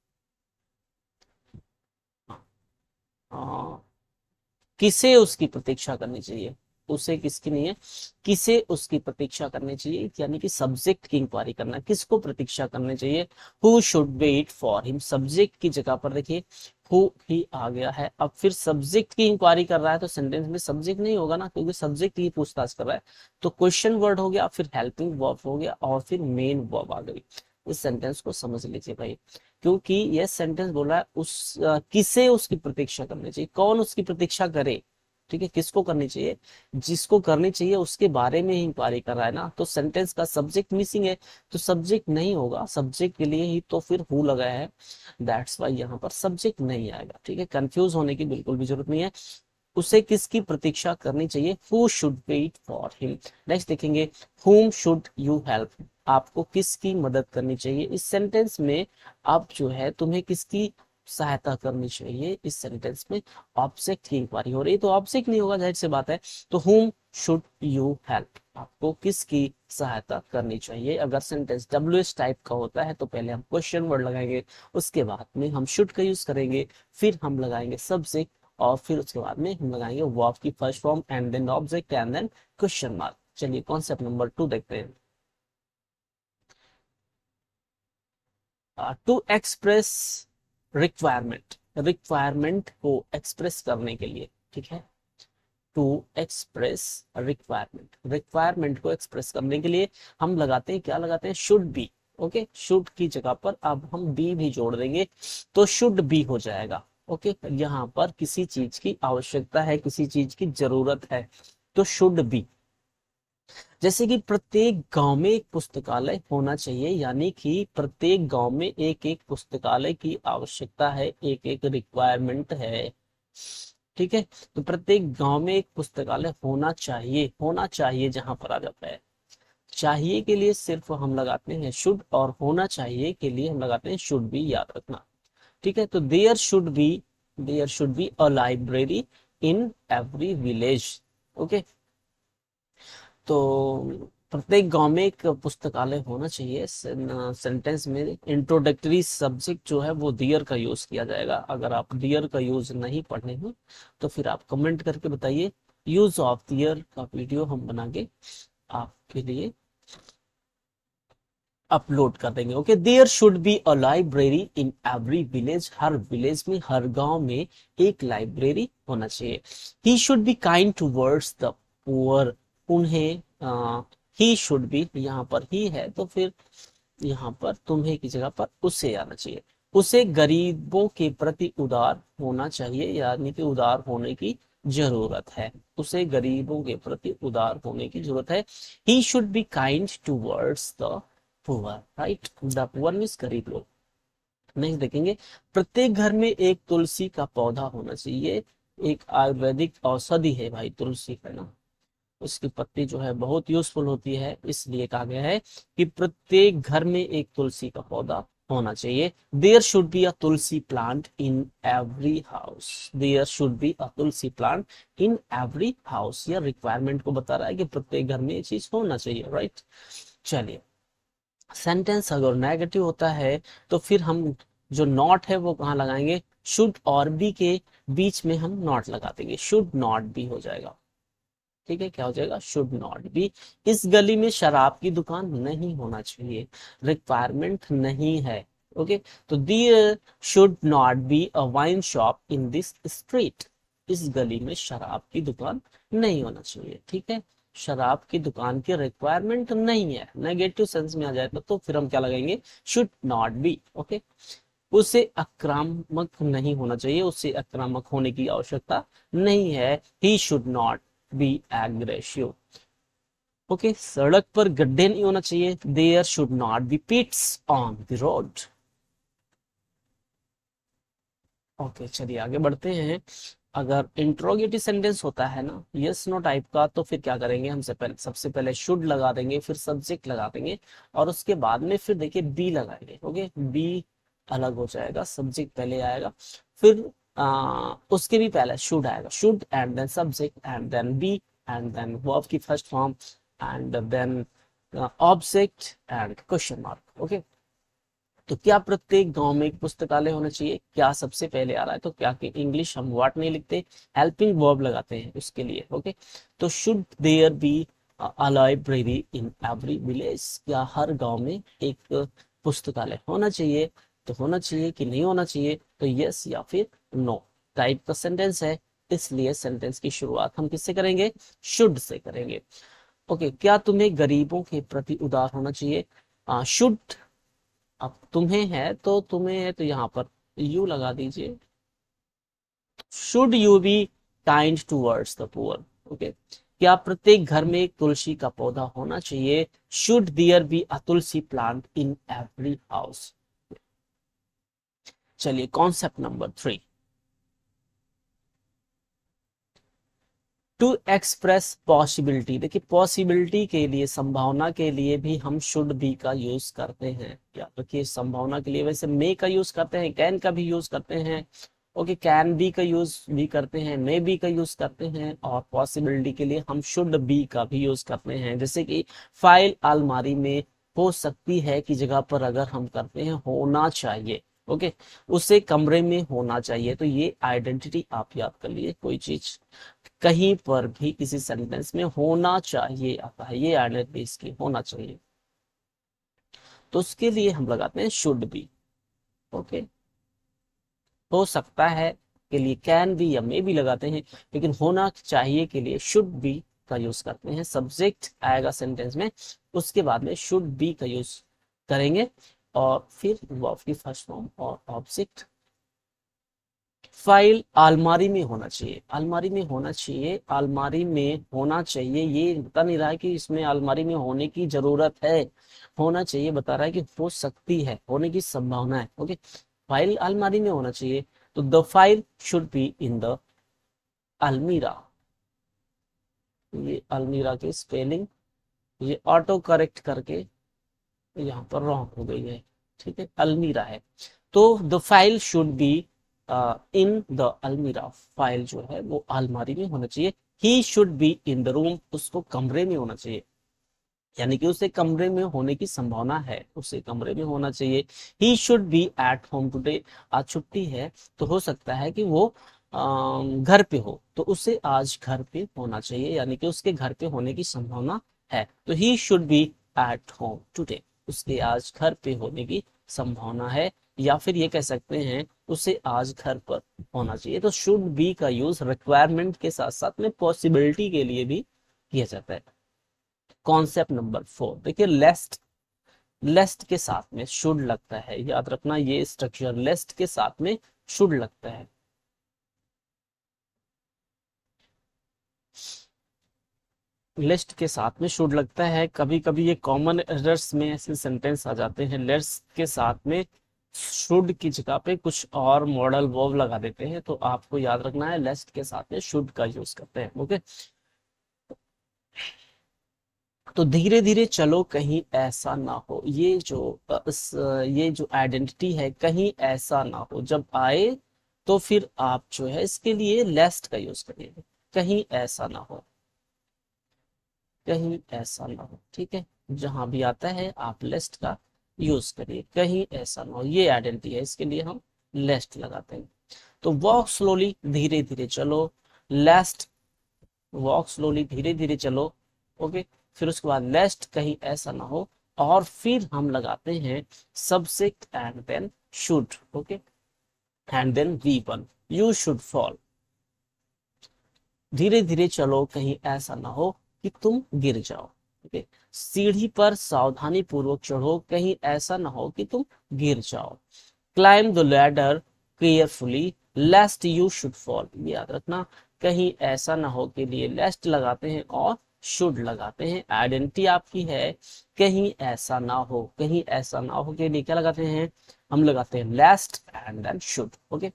आ, किसे उसकी प्रतीक्षा करनी चाहिए, उसे किसकी नहीं है, किसे उसकी प्रतीक्षा करनी चाहिए, यानी कि सब्जेक्ट की इंक्वायरी करना, किसको प्रतीक्षा करनी चाहिए, who should wait for him, subject की जगह पर देखिए हु ही आ गया है। अब फिर सब्जेक्ट की इंक्वायरी कर रहा है तो सेंटेंस में सब्जेक्ट नहीं होगा ना, क्योंकि सब्जेक्ट ही पूछताछ कर रहा है, तो क्वेश्चन वर्ड हो गया, फिर हेल्पिंग वर्ब हो गया और फिर मेन वर्ब आ गई। इस सेंटेंस को समझ लीजिए भाई, क्योंकि यह सेंटेंस बोल रहा है किसे उसकी प्रतीक्षा करनी चाहिए, कौन उसकी प्रतीक्षा करे, ठीक है, किसको करनी चाहिए, जिसको करनी चाहिए उसके बारे में ही इंक्वायरी कर रहा है ना, तो सेंटेंस का सब्जेक्ट मिसिंग है, तो सब्जेक्ट नहीं होगा, सब्जेक्ट के लिए ही तो फिर हु लगा है, दैट्स वाई यहाँ पर सब्जेक्ट नहीं आएगा, ठीक है। कंफ्यूज होने की बिल्कुल भी जरूरत नहीं है। उसे किसकी प्रतीक्षा करनी चाहिए, who should wait for him. Next देखेंगे, हुम शुड यू हेल्प, आपको किसकी मदद करनी चाहिए, इस सेंटेंस में आप जो है तुम्हें किसकी सहायता करनी चाहिए, इस सेंटेंस में ऑब्जेक्ट की इंक्वायरी हो रही है, तो ऑब्जेक्ट नहीं होगा, जाहिर सी बात है, तो हुम शुड यू हेल्प, आपको किसकी सहायता करनी चाहिए। अगर सेंटेंस डब्ल्यूएच टाइप का होता है तो पहले हम क्वेश्चन वर्ड लगाएंगे, उसके बाद में हम शुड का यूज करेंगे, फिर हम लगाएंगे सब्जेक्ट और फिर उसके बाद में हम लगाएंगे वर्ब की first form and then object and then question mark. चलिए कॉन्सेप्ट नंबर 2 देखते हैं। टू एक्सप्रेस रिक्वायरमेंट, रिक्वायरमेंट को एक्सप्रेस करने के लिए, ठीक है, टू एक्सप्रेस रिक्वायरमेंट, रिक्वायरमेंट को एक्सप्रेस करने के लिए हम लगाते हैं, क्या लगाते हैं, शुड बी। ओके, शुड की जगह पर अब हम बी भी जोड़ देंगे तो शुड बी हो जाएगा। ओके, यहाँ पर किसी चीज की आवश्यकता है, किसी चीज की जरूरत है तो शुड बी। जैसे कि प्रत्येक गांव में एक पुस्तकालय होना चाहिए, यानी कि प्रत्येक गांव में एक एक पुस्तकालय की आवश्यकता है, एक एक रिक्वायरमेंट है। ठीक है, तो प्रत्येक गांव में एक पुस्तकालय होना चाहिए, होना चाहिए जहां पर आ जाता है। चाहिए के लिए सिर्फ हम लगाते हैं शुड, और होना चाहिए के लिए हम लगाते हैं शुड बी, याद रखना। ठीक है, तो there should be a library in every village. Okay, तो प्रत्येक गांव में एक पुस्तकालय होना चाहिए। सेंटेंस में इंट्रोडक्टरी सब्जेक्ट जो है वो दियर का यूज किया जाएगा। अगर आप दियर का यूज नहीं पढ़ने हो तो फिर आप कमेंट करके बताइए, यूज ऑफ दियर का वीडियो हम बना के आपके लिए अपलोड कर देंगे। Okay, there should be a library in every village, हर विलेज में, हर गांव में एक लाइब्रेरी होना चाहिए। He should be kind towards the poor, उन्हें ही शुड बी, यहाँ पर ही है तो फिर यहाँ पर तुम्हें की जगह पर उसे आना चाहिए। उसे गरीबों के प्रति उदार होना चाहिए, यानी कि उदार होने की जरूरत है। उसे गरीबों के प्रति उदार होने की जरूरत है। He should be kind towards the poor, right, the poor means गरीब लोग। नेक्स्ट देखेंगे, प्रत्येक घर में एक तुलसी का पौधा होना चाहिए। एक आयुर्वेदिक औषधि है भाई तुलसी का ना, उसकी पत्ती जो है बहुत यूजफुल होती है, इसलिए कहा गया है कि प्रत्येक घर में एक तुलसी का पौधा होना चाहिए। There should be a tulsi plant in every house, there should be a tulsi plant in every house. यह रिक्वायरमेंट को बता रहा है कि प्रत्येक घर में ये चीज होना चाहिए, राइट। चलिए, सेंटेंस अगर नेगेटिव होता है तो फिर हम जो नॉट है वो कहाँ लगाएंगे, शुड और बी के बीच में हम नॉट लगा देंगे, शुड नॉट बी हो जाएगा। ठीक है, क्या हो जाएगा, शुड नॉट बी। इस गली में शराब की दुकान नहीं होना चाहिए, रिक्वायरमेंट नहीं है। ओके, तो there should not be a wine shop in this street, इस गली में शराब की दुकान नहीं होना चाहिए। ठीक है, शराब की दुकान की रिक्वायरमेंट नहीं है, नेगेटिव सेंस में आ जाए तो फिर हम क्या लगाएंगे, शुड नॉट बी। ओके, उसे आक्रामक नहीं होना चाहिए, उसे आक्रामक होने की आवश्यकता नहीं है, he should not be aggressive. Okay, सड़क पर गड्ढे नहीं होना चाहिए, there should not be pits on the road. Okay, चलिए आगे बढ़ते हैं। अगर इंट्रोगेटिव सेंटेंस होता है ना यस नो टाइप का, तो फिर क्या करेंगे, हमसे पहले सबसे पहले शुड लगा देंगे, फिर सब्जेक्ट लगा देंगे, और उसके बाद में फिर देखिए बी लगाएंगे। ओके, बी अलग हो जाएगा, सब्जेक्ट पहले आएगा, फिर उसके भी पहले शुड आएगा, should and then subject and then be and then verb की first form and then object and question mark. Okay, तो क्या प्रत्येक गांव में एक पुस्तकालय होना चाहिए, क्या सबसे पहले आ रहा है, तो क्या कि इंग्लिश हम व्हाट नहीं लिखते, हेल्पिंग वर्ब लगाते हैं उसके लिए। ओके, तो should there be a library in every village, क्या हर गांव में एक पुस्तकालय होना चाहिए, तो होना चाहिए कि नहीं होना चाहिए, तो यस या फिर नो टाइप का सेंटेंस है, इसलिए सेंटेंस की शुरुआत हम किससे करेंगे, शुड से करेंगे। ओके, क्या तुम्हें गरीबों के प्रति उदार होना चाहिए, शुड, अब तुम्हें है तो तुम्हें है तो यहाँ पर यू लगा दीजिए, should you be kind towards the poor. Okay, क्या प्रत्येक घर में एक तुलसी का पौधा होना चाहिए, should there be a tulsi plant in every house. चलिए, concept number 3, to express possibility. देखिए, पॉसिबिलिटी के लिए, संभावना के लिए भी हम शुड बी का यूज करते हैं। या देखिए, संभावना के लिए वैसे मे का यूज करते हैं, कैन का भी यूज करते हैं। ओके, कैन बी का यूज भी करते हैं, मे बी का यूज करते हैं, और पॉसिबिलिटी के लिए हम शुड बी का भी यूज करते हैं। जैसे कि फाइल अलमारी में हो सकती है की जगह पर अगर हम करते हैं होना चाहिए। ओके, उसे कमरे में होना चाहिए, तो ये आइडेंटिटी आप याद कर लिए, कोई चीज कहीं पर भी किसी सेंटेंस में होना चाहिए आता है, ये आइडेंटिटी इसकी होना चाहिए, तो उसके लिए हम लगाते हैं शुड बी। ओके, हो सकता है, के लिए कैन भी या मे भी लगाते हैं, लेकिन होना चाहिए के लिए शुड बी का यूज करते हैं। सब्जेक्ट आएगा सेंटेंस में, उसके बाद में शुड बी का यूज करेंगे और फिर वर्ब की फर्स्ट फॉर्म और ऑब्जेक्ट। फाइल अलमारी में होना चाहिए, अलमारी में होना चाहिए, अलमारी में होना चाहिए, ये बता नहीं रहा है कि इसमें अलमारी में होने की जरूरत है, होना चाहिए बता रहा है कि हो सकती है, होने की संभावना है। ओके, फाइल अलमारी में होना चाहिए, तो the file should be in the almirah. ये अलमीरा की स्पेलिंग ये ऑटो करेक्ट करके यहाँ पर रॉन्ग हो गई है, ठीक है, अलमीरा है। तो the file should be in the almirah, file जो है वो अलमारी में होना चाहिए। He should be in the room, उसको कमरे में होना चाहिए, यानी कि उसे कमरे में होने की संभावना है, उसे कमरे में होना चाहिए। He should be at home today, आज छुट्टी है तो हो सकता है कि वो घर पे हो, तो उसे आज घर पे होना चाहिए, यानी कि उसके घर पे होने की संभावना है। तो he should be at home today, उसके आज घर पे होने की संभावना है, या फिर ये कह सकते हैं उसे आज घर पर होना चाहिए। तो शुड बी का यूज रिक्वायरमेंट के साथ साथ में पॉसिबिलिटी के लिए भी किया जाता है। कॉन्सेप्ट नंबर 4 देखिए, लेस्ट, लेस्ट के साथ में शुड लगता है, याद रखना ये स्ट्रक्चर, लेस्ट के साथ में शुड लगता है। लिस्ट के साथ में शुड लगता है, कभी कभी ये कॉमन एरर्स में ऐसे सेंटेंस आ जाते हैं, लेस्ट के साथ में शुड की जगह पे कुछ और मॉडल वर्ब लगा देते हैं, तो आपको याद रखना है लेस्ट के साथ में शुड का यूज करते हैं। ओके, तो धीरे धीरे चलो कहीं ऐसा ना हो, ये जो आइडेंटिटी है, कहीं ऐसा ना हो, जब आए तो फिर आप जो है इसके लिए लेस्ट का यूज करिए, कहीं ऐसा ना हो, कहीं ऐसा ना हो, ठीक है, जहां भी आता है आप लेस्ट का यूज करिए, कहीं ऐसा ना हो, ये आइडेंटिटी है, इसके लिए हम लेस्ट लगाते हैं। तो वॉक स्लोली, धीरे धीरे चलो, लेस्ट, वॉक स्लोली, धीरे धीरे चलो। ओके, फिर उसके बाद लेस्ट, कहीं ऐसा ना हो, और फिर हम लगाते हैं subject and then should. Okay, and then V1, you should fall, धीरे धीरे चलो, कहीं ऐसा ना हो कि तुम गिर जाओ। ओके, सीढ़ी पर सावधानी पूर्वक चढ़ो, कहीं ऐसा ना हो कि तुम गिर जाओ। Climb the ladder carefully lest you should fall, याद रखना कहीं ऐसा ना हो के लिए लेस्ट लगाते हैं और शुड लगाते हैं। आइडेंटिटी आपकी है कहीं ऐसा ना हो, कहीं ऐसा ना हो के लिए क्या लगाते हैं, हम लगाते हैं lest and then should. Okay,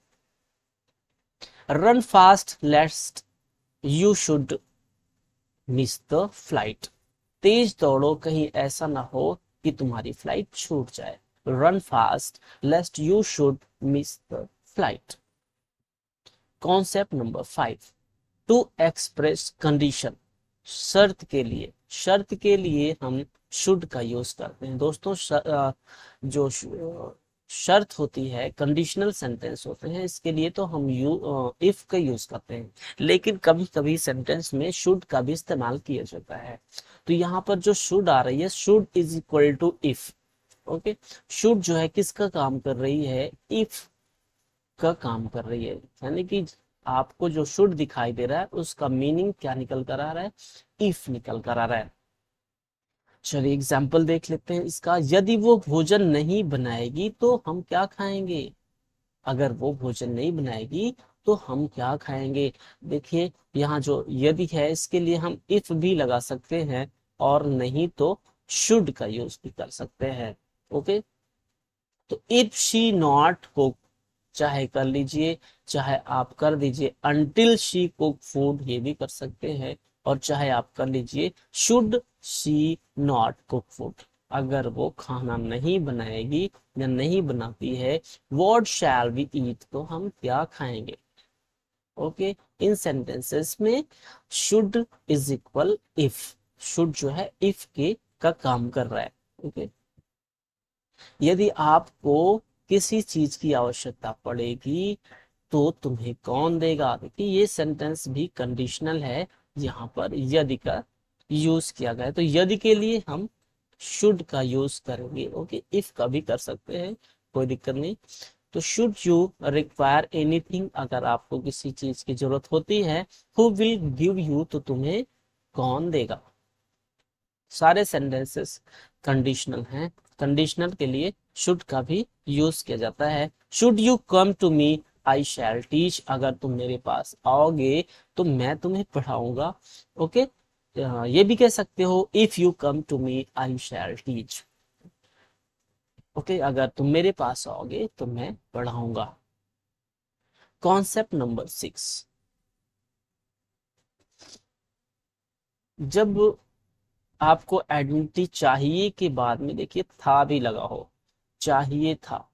run fast lest you should miss the flight, तेज दौड़ो, कहीं ऐसा ना हो कि तुम्हारी फ्लाइट छूट जाए। Run fast lest you should miss the flight. Concept number 5, to express condition, शर्त के लिए, शर्त के लिए हम शुड का यूज करते हैं दोस्तों। जो शर्त होती है, कंडीशनल सेंटेंस होते हैं, इसके लिए तो हम इफ का यूज करते हैं, लेकिन कभी कभी सेंटेंस में शुड का भी इस्तेमाल किया जाता है। तो यहाँ पर जो शुड आ रही है, should is equal to if. Okay, should जो है किसका काम कर रही है, इफ का काम कर रही है, यानी कि आपको जो शुड दिखाई दे रहा है उसका मीनिंग क्या निकल कर आ रहा है, इफ निकल कर आ रहा है। चलिए एग्जाम्पल देख लेते हैं इसका। यदि वो भोजन नहीं बनाएगी तो हम क्या खाएंगे, अगर वो भोजन नहीं बनाएगी तो हम क्या खाएंगे। देखिए यहाँ जो यदि है इसके लिए हम इफ भी लगा सकते हैं, और नहीं तो शुड का यूज भी कर सकते हैं। ओके, तो इफ शी नॉट कुक, चाहे कर लीजिए, चाहे आप कर दीजिए अनटिल शी कुक फूड, ये भी कर सकते हैं, और चाहे आप कर लीजिए should she not cook food, अगर वो खाना नहीं बनाएगी या नहीं बनाती है, व्हाट शैल वी ईट, तो हम क्या खाएंगे। ओके, इन सेंटेंसेस में should is equal if, should जो है इफ के का काम कर रहा है। ओके, यदि आपको किसी चीज की आवश्यकता पड़ेगी तो तुम्हें कौन देगा। देखिए ये सेंटेंस भी कंडीशनल है, यहाँ पर यदि का यूज किया गया है, तो यदि के लिए हम शुड का यूज करेंगे। ओके, इफ का भी कर सकते हैं, कोई दिक्कत नहीं। तो शुड यू रिक्वायर एनीथिंग, अगर आपको किसी चीज की जरूरत होती है, हु विल गिव यू, तो तुम्हें कौन देगा। सारे सेंटेंसेस कंडीशनल हैं, कंडीशनल के लिए शुड का भी यूज किया जाता है। Should you come to me I shall teach, अगर तुम मेरे पास आओगे तो मैं तुम्हें पढ़ाऊंगा। ओके, ये भी कह सकते हो if you come to me I shall teach. Okay, अगर तुम मेरे पास आओगे तो मैं पढ़ाऊंगा। कॉन्सेप्ट नंबर 6, जब आपको आइडेंटिटी चाहिए के बाद में देखिए था भी लगा हो, चाहिए था,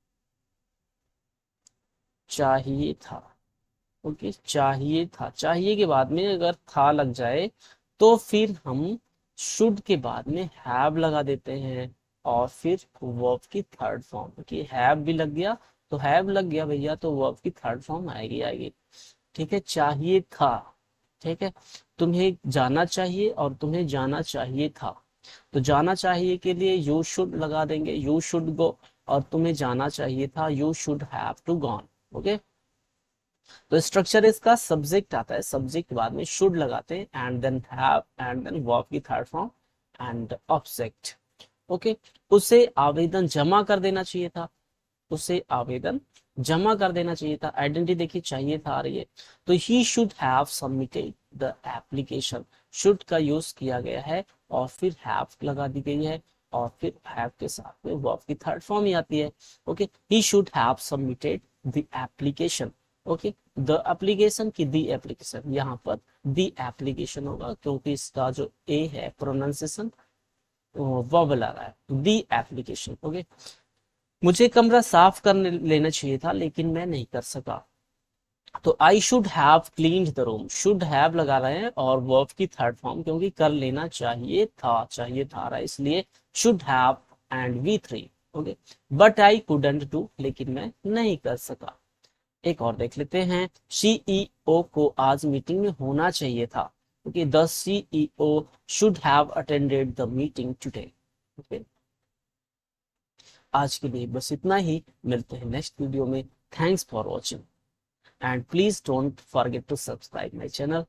चाहिए था। ओके, चाहिए था, चाहिए के बाद में अगर था लग जाए तो फिर हम शुड के बाद में हैव लगा देते हैं, और फिर वर्ब की थर्ड फॉर्म की हैव भी लग गया, तो हैव लग गया भैया, तो वर्ब की थर्ड फॉर्म आएगी आएगी। ठीक है, चाहिए था। ठीक है, तुम्हें जाना चाहिए और तुम्हें जाना चाहिए था, तो जाना चाहिए के लिए यू शुड लगा देंगे, यू शुड गो, और तुम्हें जाना चाहिए था, you should have to gone. Okay, तो स्ट्रक्चर इसका सब्जेक्ट आता है, सब्जेक्ट के बाद में शुड लगाते हैं, and then have, and then verb की third form and object. Okay, उसे आवेदन जमा कर देना चाहिए था, उसे आवेदन जमा कर देना चाहिए था। आइडेंटिटी देखिए चाहिए था आ रही है, तो he should have submitted the application, should का यूज किया गया है और फिर हैव लगा दी गई है, और फिर हैव के साथ में वर्ब की थर्ड फॉर्म ही आती है। Okay, he should have submitted the application. Okay, the application की दी एप्लीकेशन, यहाँ पर दी एप्लीकेशन होगा क्योंकि इसका जो ए है प्रोनाउंसिएशन वॉवल आ रहा है, दी एप्लीकेशन। ओके, मुझे कमरा साफ कर लेना चाहिए था लेकिन मैं नहीं कर सका, तो I should have cleaned the room, should have लगा रहे हैं और वर्ब की थर्ड फॉर्म, क्योंकि कर लेना चाहिए था, चाहिए था रहा है, इसलिए should have and V three. Okay, but I couldn't do, लेकिन मैं नहीं कर सका। एक और देख लेते हैं, सीईओ को आज मीटिंग में होना चाहिए था, क्योंकि the CEO should have attended the meeting today. Okay, आज के लिए बस इतना ही, मिलते हैं नेक्स्ट वीडियो में। Thanks for watching and please don't forget to subscribe my channel.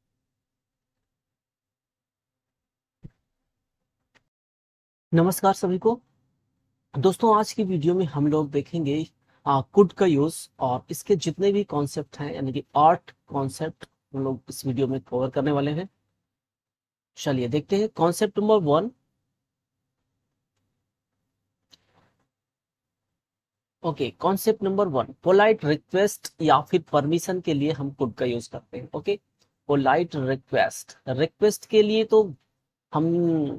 नमस्कार सभी को दोस्तों, आज की वीडियो में हम लोग देखेंगे कुड का यूज, और इसके जितने भी कॉन्सेप्ट हैं, यानी कि 8 कॉन्सेप्ट हम लोग इस वीडियो में कवर करने वाले हैं। चलिए देखते हैं concept number 1। Okay, concept number 1, polite request या फिर परमिशन के लिए हम कुड का यूज करते हैं। ओके, पोलाइट रिक्वेस्ट, रिक्वेस्ट के लिए तो हम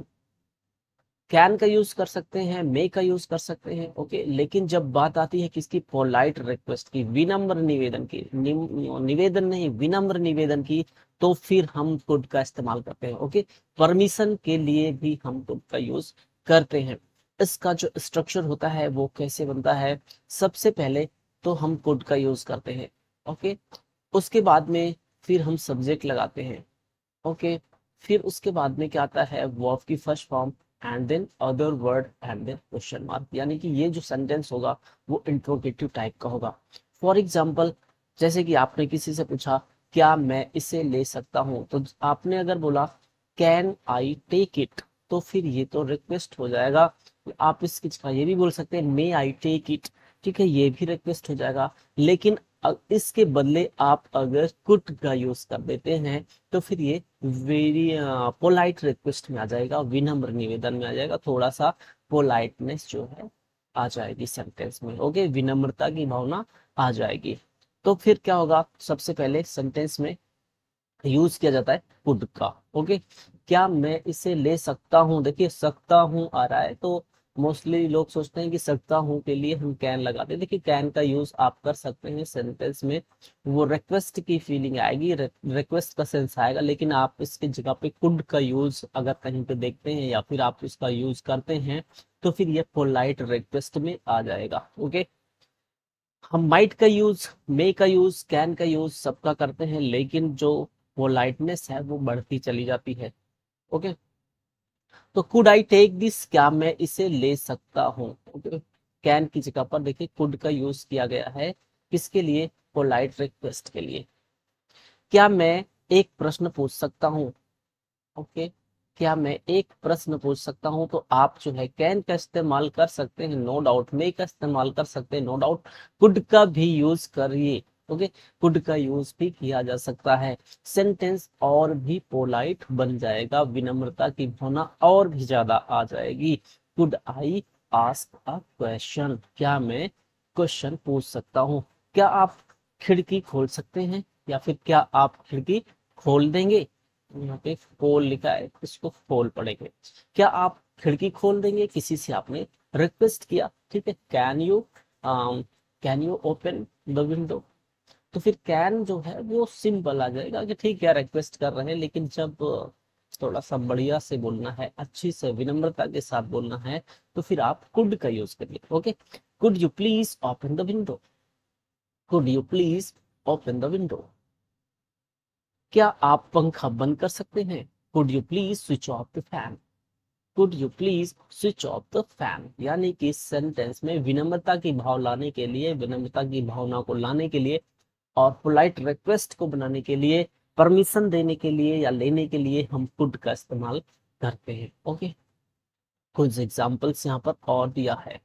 कैन का यूज कर सकते हैं, मे का यूज कर सकते हैं। ओके, लेकिन जब बात आती है किसकी, पोलाइट रिक्वेस्ट की, विनम्र निवेदन की, निवेदन नहीं विनम्र निवेदन की, तो फिर हम कुड का इस्तेमाल करते हैं। ओके, परमिशन के लिए भी हम कुड का यूज करते हैं। इसका जो स्ट्रक्चर होता है वो कैसे बनता है, सबसे पहले तो हम कुड का यूज करते हैं। ओके, उसके बाद में फिर हम सब्जेक्ट लगाते हैं। ओके, फिर उसके बाद में क्या आता है, वर्ब की first form and then other word and then question mark, यानी कि ये जो सेंटेंस होगा वो इंट्रोगेटिव टाइप का होगा। फॉर एग्जाम्पल, जैसे कि आपने किसी से पूछा क्या मैं इसे ले सकता हूँ, तो आपने अगर बोला कैन आई टेक इट, तो फिर ये तो रिक्वेस्ट हो जाएगा। आप इसकी जगह ये भी बोल सकते हैं मे आई टेक इट, ठीक है, ये भी रिक्वेस्ट हो जाएगा। लेकिन इसके बदले आप अगर कुड का यूज कर देते हैं तो फिर ये वेरी पोलाइट रिक्वेस्ट में आ जाएगा, विनम्र निवेदन में आ जाएगा, थोड़ा सा पोलाइटनेस जो है आ जाएगी सेंटेंस में। ओके, विनम्रता की भावना आ जाएगी। तो फिर क्या होगा, सबसे पहले सेंटेंस में यूज किया जाता है कुड का। ओके, क्या मैं इसे ले सकता हूँ, देखिए सकता हूँ आ रहा है, तो मोस्टली लोग सोचते हैं कि सकता हूँ के लिए हम कैन लगाते हैं। देखिए कैन का यूज आप कर सकते हैं सेंटेंस में, वो रिक्वेस्ट की फीलिंग आएगी, रिक्वेस्ट का सेंस आएगा, लेकिन आप इसकी जगह पे कुड का यूज अगर कहीं पे देखते हैं या फिर आप इसका यूज करते हैं तो फिर ये पोलाइट रिक्वेस्ट में आ जाएगा। ओके, हम माइट का यूज, मे का यूज, कैन का यूज सबका करते हैं, लेकिन जो पोलाइटनेस है वो बढ़ती चली जाती है। ओके, तो कुड आई टेक दिस, क्या मैं इसे ले सकता हूँ। ओके, कैन की जगह पर देखिए कुड का यूज किया गया है। किसके लिए? पोलाइट रिक्वेस्ट के लिए। क्या मैं एक प्रश्न पूछ सकता हूँ? ओके, क्या मैं एक प्रश्न पूछ सकता हूं? तो आप जो है कैन का इस्तेमाल कर सकते हैं, नो डाउट। मे का इस्तेमाल कर सकते हैं, नो डाउट। कुड का भी यूज करिए। ओके, कुड का यूज भी किया जा सकता है। सेंटेंस और भी पोलाइट बन जाएगा, विनम्रता की भावना और भी ज्यादा आ जाएगी। Could I ask a question? क्या मैं क्वेश्चन पूछ सकता हूँ? क्या आप खिड़की खोल सकते हैं, या फिर क्या आप खिड़की खोल देंगे? यहाँ पे खोल लिखा है, इसको खोल पड़ेंगे। क्या आप खिड़की खोल देंगे? किसी से आपने रिक्वेस्ट किया, ठीक है, can you open the window? तो फिर कैन जो है वो सिंपल आ जाएगा कि ठीक है रिक्वेस्ट कर रहे हैं, लेकिन जब थोड़ा सा बढ़िया से बोलना है, अच्छी से विनम्रता के साथ बोलना है, तो फिर आप कुड का यूज करिए। Okay, could you please open the window? Could you please open the window? क्या आप पंखा बंद कर सकते हैं? Could you please switch off the fan? Could you please switch off the fan? यानी कि सेंटेंस में विनम्रता की भाव लाने के लिए, विनम्रता की भावना को लाने के लिए और पोलाइट रिक्वेस्ट को बनाने के लिए, परमिशन देने के लिए या लेने के लिए हम कुड का इस्तेमाल करते हैं। ओके, कुछ एग्जांपल्स यहाँ पर और दिया है।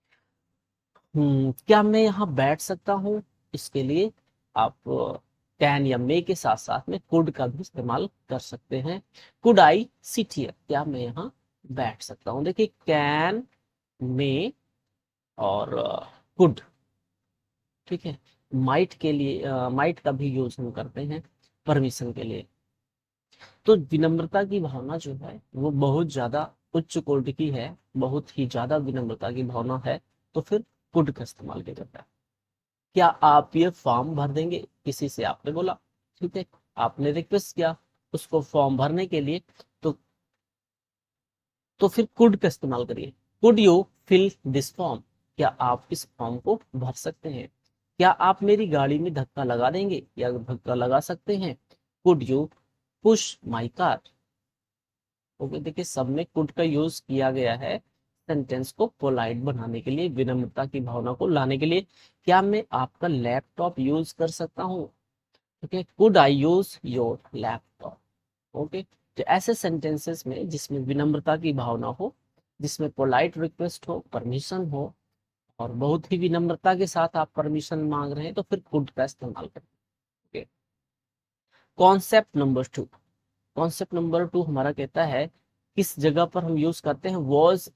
क्या मैं यहाँ बैठ सकता हूँ? इसके लिए आप कैन या मे के साथ साथ में कुड का भी इस्तेमाल कर सकते हैं। Could I sit here? क्या मैं यहाँ बैठ सकता हूँ? देखिए कैन, मे और कुड, ठीक है। माइट के लिए माइट का भी यूज हम करते हैं परमिशन के लिए। तो विनम्रता की भावना जो है वो बहुत ज्यादा उच्च कोटि की है, बहुत ही ज्यादा विनम्रता की भावना है, तो फिर कुड का इस्तेमाल किया जाता है। क्या आप ये फॉर्म भर देंगे? किसी से आपने बोला, ठीक है, आपने रिक्वेस्ट किया उसको फॉर्म भरने के लिए, तो फिर कुड का इस्तेमाल करिए। Could you fill this form? क्या आप इस फॉर्म को भर सकते हैं? क्या आप मेरी गाड़ी में धक्का लगा देंगे या धक्का लगा सकते हैं? Could you push my car? Okay, देखिए सब में कुड का यूज किया गया है सेंटेंस को पोलाइट बनाने के लिए, विनम्रता की भावना को लाने के लिए। क्या मैं आपका लैपटॉप यूज कर सकता हूँ? Okay, could I use your laptop? Okay, तो ऐसे सेंटेंसेस में जिसमें विनम्रता की भावना हो, जिसमें पोलाइट रिक्वेस्ट हो, परमिशन हो, और बहुत ही विनम्रता के साथ आप परमिशन मांग रहे हैं, तो फिर कुड का इस्तेमाल करें। Okay, concept number 2। Concept number 2 हमारा कहता है किस जगह पर हम यूज करते हैं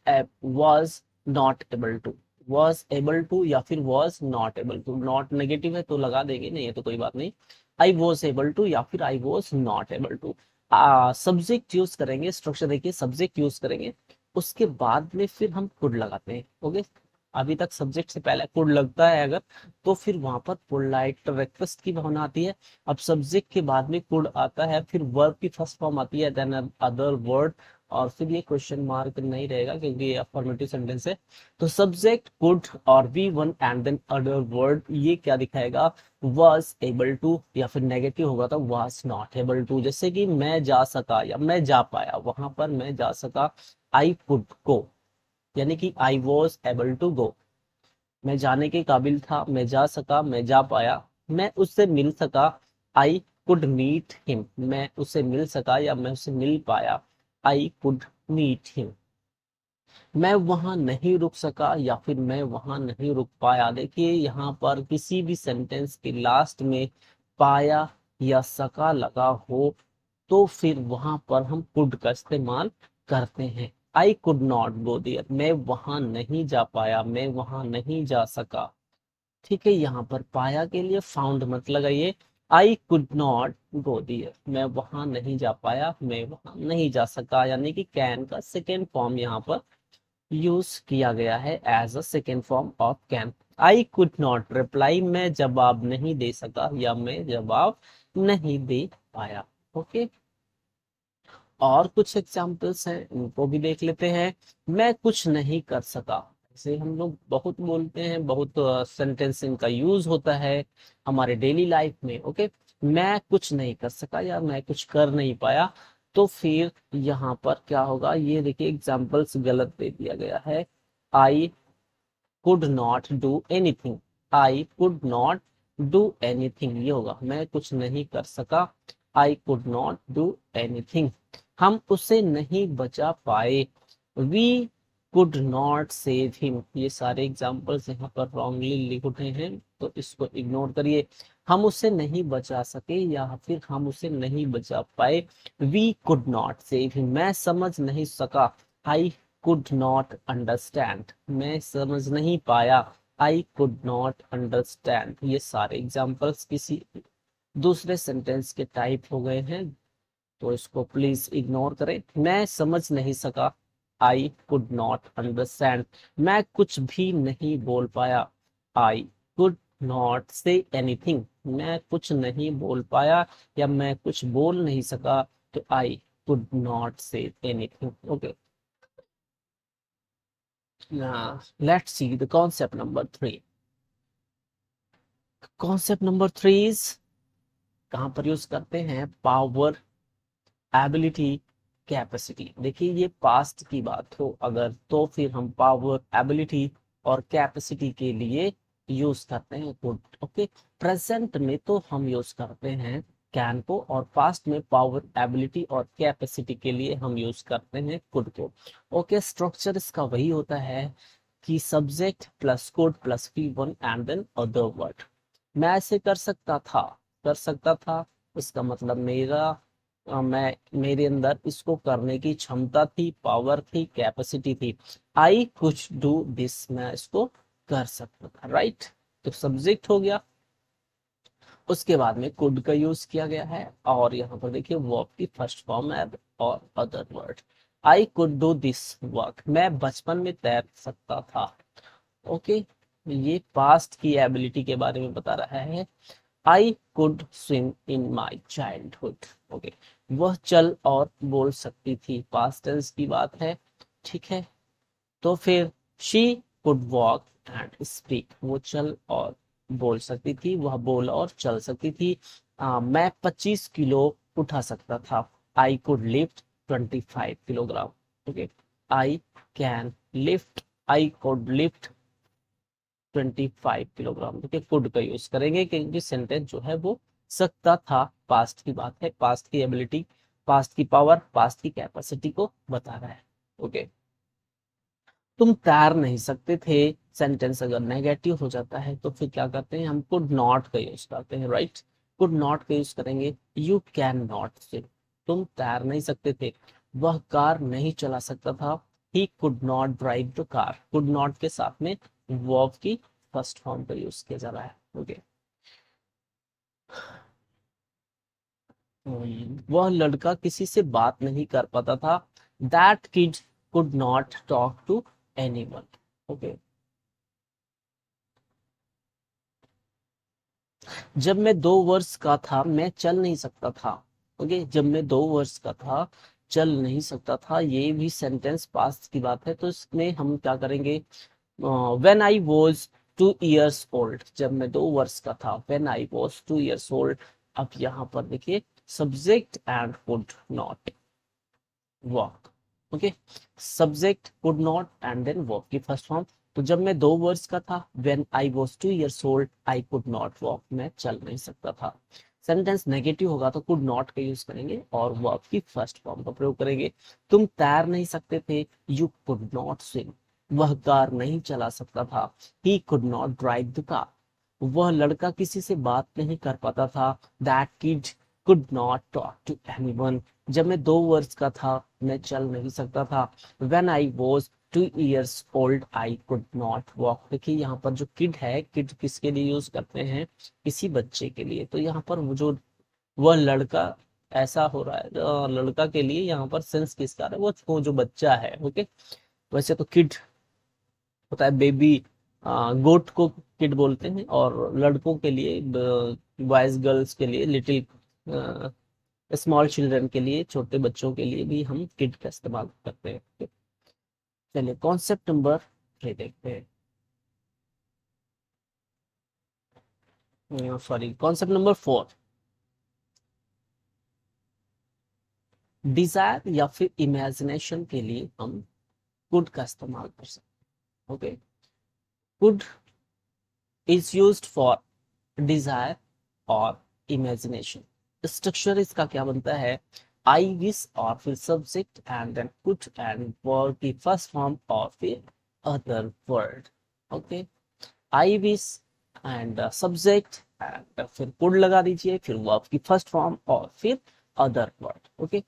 was not able to. Was able to या फिर was not able to, not negative है तो लगा देंगे, नहीं है तो कोई बात नहीं। आई वॉज एबल टू या फिर I was not able to. Subject use करेंगे, स्ट्रक्चर देखिए, सब्जेक्ट यूज करेंगे, उसके बाद में फिर हम कुड लगाते हैं। ओके, अभी तक सब्जेक्ट से पहले कुड लगता है अगर, तो फिर वहां पर पोलाइट रिक्वेस्ट की भावना आती है। अब सब्जेक्ट के बाद में कुड आता है, फिर वर्ब की फर्स्ट फॉर्म आती है, देन अदर वर्ड, और फिर ये क्वेश्चन मार्क नहीं रहेगा क्योंकि ये अफर्मेटिव सेंटेंस है। तो सब्जेक्ट कुड और V one and then other word, ये क्या दिखाएगा? वाज एबल टू, या फिर नेगेटिव होगा तो वाज नॉट एबल टू। जैसे कि मैं जा सका या मैं जा पाया, वहां पर मैं जा सका, आई कुड गो, यानी कि I was able to go. मैं जाने के काबिल था, मैं जा सका, मैं जा पाया। मैं उससे मिल सका, आई कुड मीट हिम। मैं उससे मिल सका या मैं उससे मिल पाया, आई कुड मीट हिम। मैं वहां नहीं रुक सका या फिर मैं वहां नहीं रुक पाया। देखिए यहाँ पर किसी भी सेंटेंस के लास्ट में पाया या सका लगा हो, तो फिर वहां पर हम कुड का इस्तेमाल करते हैं। I could not go there, मैं वहां नहीं जा पाया, मैं वहां नहीं जा सका। ठीक है, यहाँ पर पाया के लिए फाउंड मत लगाइए। I could not go there, मैं वहां नहीं जा पाया, मैं वहां नहीं जा सका, यानी कि कैन का सेकेंड फॉर्म यहाँ पर यूज किया गया है as a second form of can. I could not reply, मैं जवाब नहीं दे सका या मैं जवाब नहीं दे पाया। ओके, और कुछ एग्जाम्पल्स हैं, उनको भी देख लेते हैं। मैं कुछ नहीं कर सका, ऐसे हम लोग बहुत बोलते हैं, बहुत सेंटेंसिंग का यूज होता है हमारे डेली लाइफ में। ओके, मैं कुछ नहीं कर सका या मैं कुछ कर नहीं पाया, तो फिर यहाँ पर क्या होगा? ये देखिए एग्जाम्पल्स गलत दे दिया गया है। I could not do anything, I could not do anything, ये होगा मैं कुछ नहीं कर सका, I could not do anything. हम उसे नहीं बचा पाए, we could not save him. ये सारे एग्जाम्पल्स यहाँ पर रॉन्गली लिखे हैं तो इसको इग्नोर करिए। हम उसे नहीं बचा सके या फिर हम उसे नहीं बचा पाए, we could not save him. मैं समझ नहीं सका, आई कुड नॉट अंडरस्टैंड, मैं समझ नहीं पाया, आई कुड नॉट अंडरस्टैंड। ये सारे एग्जाम्पल्स किसी दूसरे सेंटेंस के टाइप हो गए हैं तो इसको प्लीज इग्नोर करें। मैं समझ नहीं सका, आई कुड नॉट अंडरस्टैंड। मैं कुछ भी नहीं बोल पाया, I could not say anything. मैं कुछ नहीं बोल पाया या मैं कुछ बोल नहीं सका तो I could not say anything. Okay, let's see the concept number 3। Concept number 3 is कहां पर यूज करते हैं, पावर, एबिलिटी, कैपेसिटी। देखिए ये पास्ट की बात हो अगर तो फिर हम पावर, एबिलिटी और कैपेसिटी के लिए यूज करते हैं कुड। ओके, प्रेजेंट में तो हम यूज करते हैं कैन को और पास्ट में पावर, एबिलिटी और कैपेसिटी के लिए हम यूज करते हैं कुड को। ओके, स्ट्रक्चर इसका वही होता है कि subject plus could plus V one and then other word. मैं ऐसे कर सकता था, कर सकता था इसका मतलब मैं मेरे अंदर इसको करने की क्षमता थी, पावर थी, कैपेसिटी थी। आई कुछ डू दिस, मैं इसको कर सकता था, राइट। तो सब्जेक्ट हो गया, उसके बाद में कुड का यूज किया गया है और यहाँ पर देखिए वर्ब की फर्स्ट फॉर्म है और other word. I could do this work, मैं बचपन में तैर सकता था। ओके, ये पास्ट की एबिलिटी के बारे में बता रहा है। I could swim in my childhood. Okay, वह चल और बोल सकती थी, पास्ट टेंस की बात है, ठीक है। तो फिर she could walk and speak, वो चल और बोल सकती थी, वह बोल और चल सकती थी। मैं 25 किलो उठा सकता था, I could lift 25 kilogram. Okay, I can lift, I could lift 25 kilogram. देखिए कुड का यूज करेंगे क्योंकि सेंटेंस जो है वो सकता था, पास्ट की बात है, पास्ट की एबिलिटी, पास्ट की पावर, पास्ट की कैपेसिटी को बता रहा है। ओके, तुम तैर नहीं सकते थे, सेंटेंस अगर नेगेटिव हो जाता है तो फिर क्या करते हैं, हम कुड नॉट का यूज करते हैं, राइट। कुड नॉट का यूज करेंगे, यू कैन नॉट स्विम, तुम तैर नहीं सकते थे। वह कार नहीं चला सकता था, he could not drive the car. Could not के साथ में वर्ब की फर्स्ट फॉर्म का यूज किया जा रहा है। ओके, वह लड़का किसी से बात नहीं कर पाता था, that kid could not talk to anyone. Okay, जब मैं 2 वर्ष का था मैं चल नहीं सकता था। ओके, जब मैं 2 वर्ष का था चल नहीं सकता था, ये भी सेंटेंस पास्ट की बात है तो इसमें हम क्या करेंगे, when I was 2 years old, जब मैं 2 वर्ष का था, when I was 2 years old. अब यहाँ पर देखिए subject and could not walk. Okay, subject could not and then walk की फर्स्ट फॉर्म। तो जब मैं 2 वर्ष का था, when I was 2 years old, I could not walk, मैं चल नहीं सकता था। सेंटेंस नेगेटिव होगा तो कुड नॉट का यूज करेंगे और वर्ब की फर्स्ट फॉर्म का प्रयोग करेंगे। तुम तैर नहीं सकते थे, यू कुड नॉट स्विम। वह कार नहीं चला सकता था, he could not drive the car. वह लड़का किसी से बात नहीं कर पाता था, that kid could not talk to anyone. जब मैं 2 वर्ष का था मैं चल नहीं सकता था, when I was 2 years old I could not walk. देखिए यहाँ पर जो किड है, किड किसके लिए यूज करते हैं, किसी बच्चे के लिए। तो यहाँ पर वो जो वह लड़का ऐसा हो रहा है, लड़का के लिए यहाँ पर सेंस किसका है, वो जो बच्चा है। ओके, वैसे तो किड होता है बेबी, गोट को किड बोलते हैं और लड़कों के लिए, बॉयज गर्ल्स के लिए लिटिल, स्मॉल चिल्ड्रन के लिए, छोटे बच्चों के लिए भी हम किड का इस्तेमाल करते हैं। चलिए कॉन्सेप्ट नंबर 3 देखते हैं, सॉरी कॉन्सेप्ट नंबर 4। डिजायर या फिर इमेजिनेशन के लिए हम कुड का इस्तेमाल कर सकते हैं। Okay, could is used for desire और इमेजिनेशन। स्ट्रक्चर इसका क्या बनता है, आई विश और फिर subject and then could and verb की फर्स्ट फॉर्म और फिर other word. Okay, I wish and subject and फिर कुड लगा दीजिए, फिर वर्ब की फर्स्ट फॉर्म और फिर अदर वर्ड। ओके,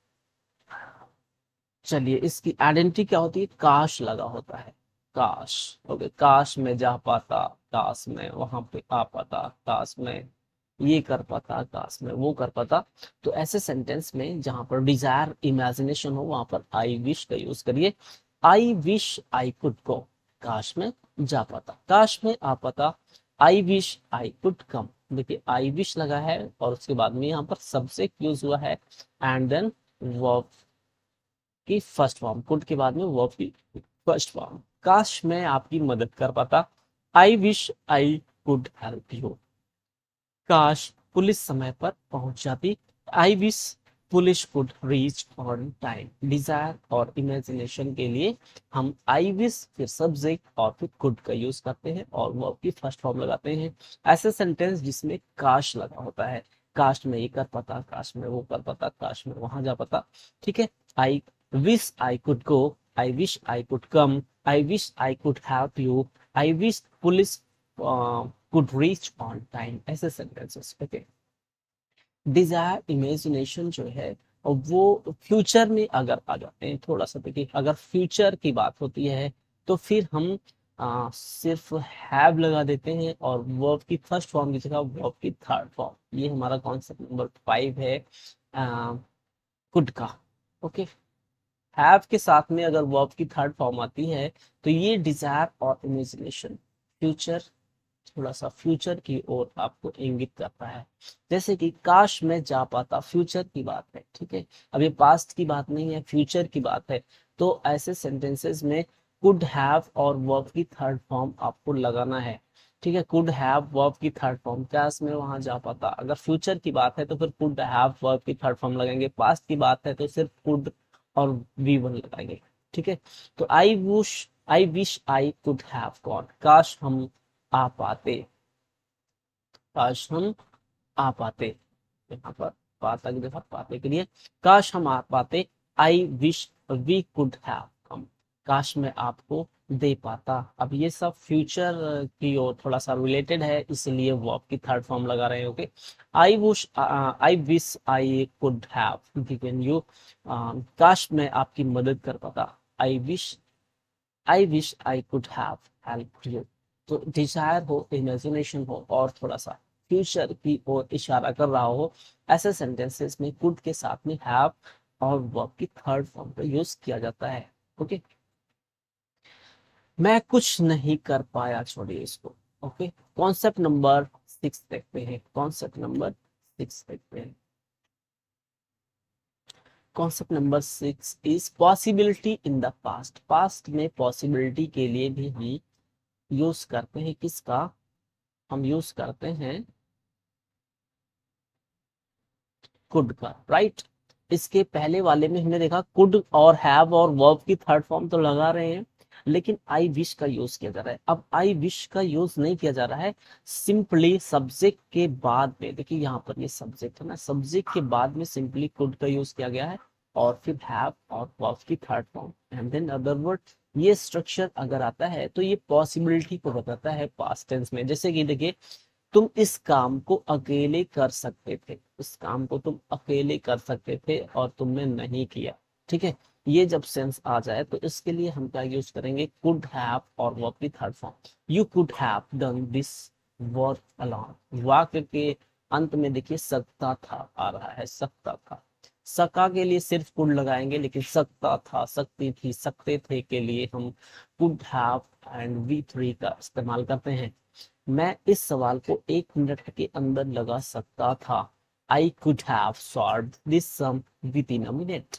चलिए इसकी आइडेंटिटी क्या होती है, काश लगा होता है, काश। ओके, काश मैं जा पाता, काश मैं वहां पे आ पाता, काश मैं ये कर पाता, काश मैं वो कर पाता। तो ऐसे सेंटेंस में जहां पर डिजायर इमेजिनेशन हो वहां पर आई विश का यूज करिए। आई विश आई कुड गो, काश में जा पाता, काश में आ पाता। आई विश आई कुड कम, देखिए आई विश लगा है और उसके बाद में यहाँ पर सब्जेक्ट यूज हुआ है एंड देन वर्ब की फर्स्ट फॉर्म, कुड के बाद में वर्ब की फर्स्ट फॉर्म। काश मैं आपकी मदद कर पाता, I wish I could help you. काश पुलिस समय पर पहुंच जाती, I wish police could reach on time. Desire और इमेजिनेशन के लिए हम आई विश फिर सब्जेक्ट और फिर कुड का यूज करते हैं और वर्ब की फर्स्ट फॉर्म लगाते हैं। ऐसे सेंटेंस जिसमें काश लगा होता है, काश में ये कर पाता, काश में वो कर पाता, काश में वहां जा पाता। ठीक है, I wish I could go, I wish I could come, I wish I could help you, I wish police could reach on time, ऐसे सेंटेंसेस। ओके, डिजायर इमेजिनेशन जो है और वो फ्यूचर में अगर आ जाते हैं, थोड़ा सा देखिए, अगर फ्यूचर की बात होती है तो फिर हम सिर्फ हैव लगा देते हैं और वर्ब की फर्स्ट फॉर्म की जगह वर्ब की थर्ड फॉर्म। ये हमारा कॉन्सेप्ट नंबर 5 है कुड का। ओके, हैव के साथ में अगर वर्ब की थर्ड फॉर्म आती है तो ये डिजायर और इमेजिनेशन फ्यूचर, थोड़ा सा फ्यूचर की ओर आपको इंगित करता है। जैसे कि काश मैं जा पाता, फ्यूचर की बात है, ठीक है, अब ये पास्ट की बात नहीं है, फ्यूचर की बात है। तो ऐसे सेंटेंसेस में कुड हैव और वर्ब की थर्ड फॉर्म आपको लगाना है। ठीक है, कुड हैव वर्ब की थर्ड फॉर्म, काश मैं वहां जा पाता। अगर फ्यूचर की बात है तो फिर कुड हैव वर्ब की थर्ड फॉर्म लगाएंगे, पास्ट की बात है तो सिर्फ कुड और वी वन लगाएंगे। ठीक है, तो I wish I could have gone, काश हम आ पाते, काश हम आ पाते। यहाँ पर पाता की जगह पाते के लिए काश हम आ पाते। I wish we could have come, काश मैं आपको दे पाता। अब ये सब फ्यूचर की ओर थोड़ा सा रिलेटेड है, इसलिए वर्ब की थर्ड फॉर्म लगा रहे हैं। Okay, I wish I could have given you, काश मैं आपकी मदद कर पाता। I wish I could have help you. तो डिजायर हो, इमेजिनेशन हो और थोड़ा सा फ्यूचर की ओर इशारा कर रहा हो, ऐसे सेंटेंसेस में कुड के साथ में हैव और वर्ब की थर्ड फॉर्म का यूज किया जाता है। ओके, मैं कुछ नहीं कर पाया, छोड़िए इसको। ओके, कॉन्सेप्ट नंबर 6 देखते हैं, कॉन्सेप्ट नंबर 6 देखते हैं। Concept number 6 is possibility in the past. Past में पॉसिबिलिटी के लिए भी हम यूज करते हैं, किसका हम यूज करते हैं, कुड का, राइट। इसके पहले वाले में हमने देखा कुड और हैव और वर्ब की थर्ड फॉर्म तो लगा रहे हैं, लेकिन आई विश का यूज किया जा रहा है। अब आई विश का यूज नहीं किया जा रहा है, सिंपली सब्जेक्ट के बाद में, देखिए यहाँ पर ये सब्जेक्ट है ना, सब्जेक्ट के बाद में सिंपली कुड का यूज किया गया है और फिर हैव और वर्ब की third form and then other word. ये स्ट्रक्चर अगर आता है तो ये पॉसिबिलिटी को बताता है पास्ट टेंस में। जैसे कि देखिए, तुम इस काम को अकेले कर सकते थे, इस काम को तुम अकेले कर सकते थे और तुमने नहीं किया। ठीक है, ये जब सेंस आ जाए तो इसके लिए हम क्या यूज करेंगे, कुड हैव और वर्ब की third form. You could have done this work alone. वाक्य के अंत में देखिए सकता था आ रहा है, सकता था। सका के लिए सिर्फ कुड लगाएंगे, लेकिन सकता था, सकती थी, सकते थे के लिए हम could have and V three का इस्तेमाल करते हैं। मैं इस सवाल को 1 मिनट के अंदर लगा सकता था। I could have solved this sum within a minute.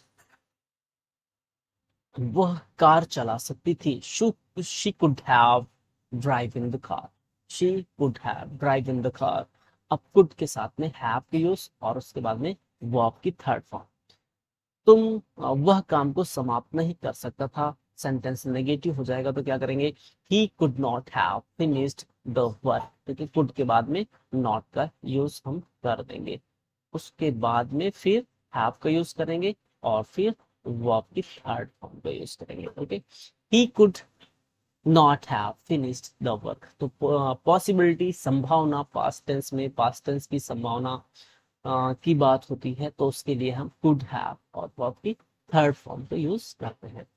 वह कार चला सकती थी। She could have drive in the car, she could have drive in the car. अब कुड के साथ में हैव के यूज और उसके बाद में वर्ब की थर्ड फॉर्म। तुम वह काम को समाप्त नहीं कर सकता था, सेंटेंस नेगेटिव हो जाएगा तो क्या करेंगे, he could not have finished the work, क्योंकि कुड के बाद में नॉट का यूज हम कर देंगे, उसके बाद में फिर हैव का यूज करेंगे और फिर वर्ब की थर्ड फॉर्म का यूज करेंगे। Okay, he could not have finished the work, तो पॉसिबिलिटी संभावना पास्ट टेंस में पास्ट टेंस की संभावना की बात होती है तो उसके लिए हम कुड हैव और वर्ब की थर्ड फॉर्म का यूज करते हैं।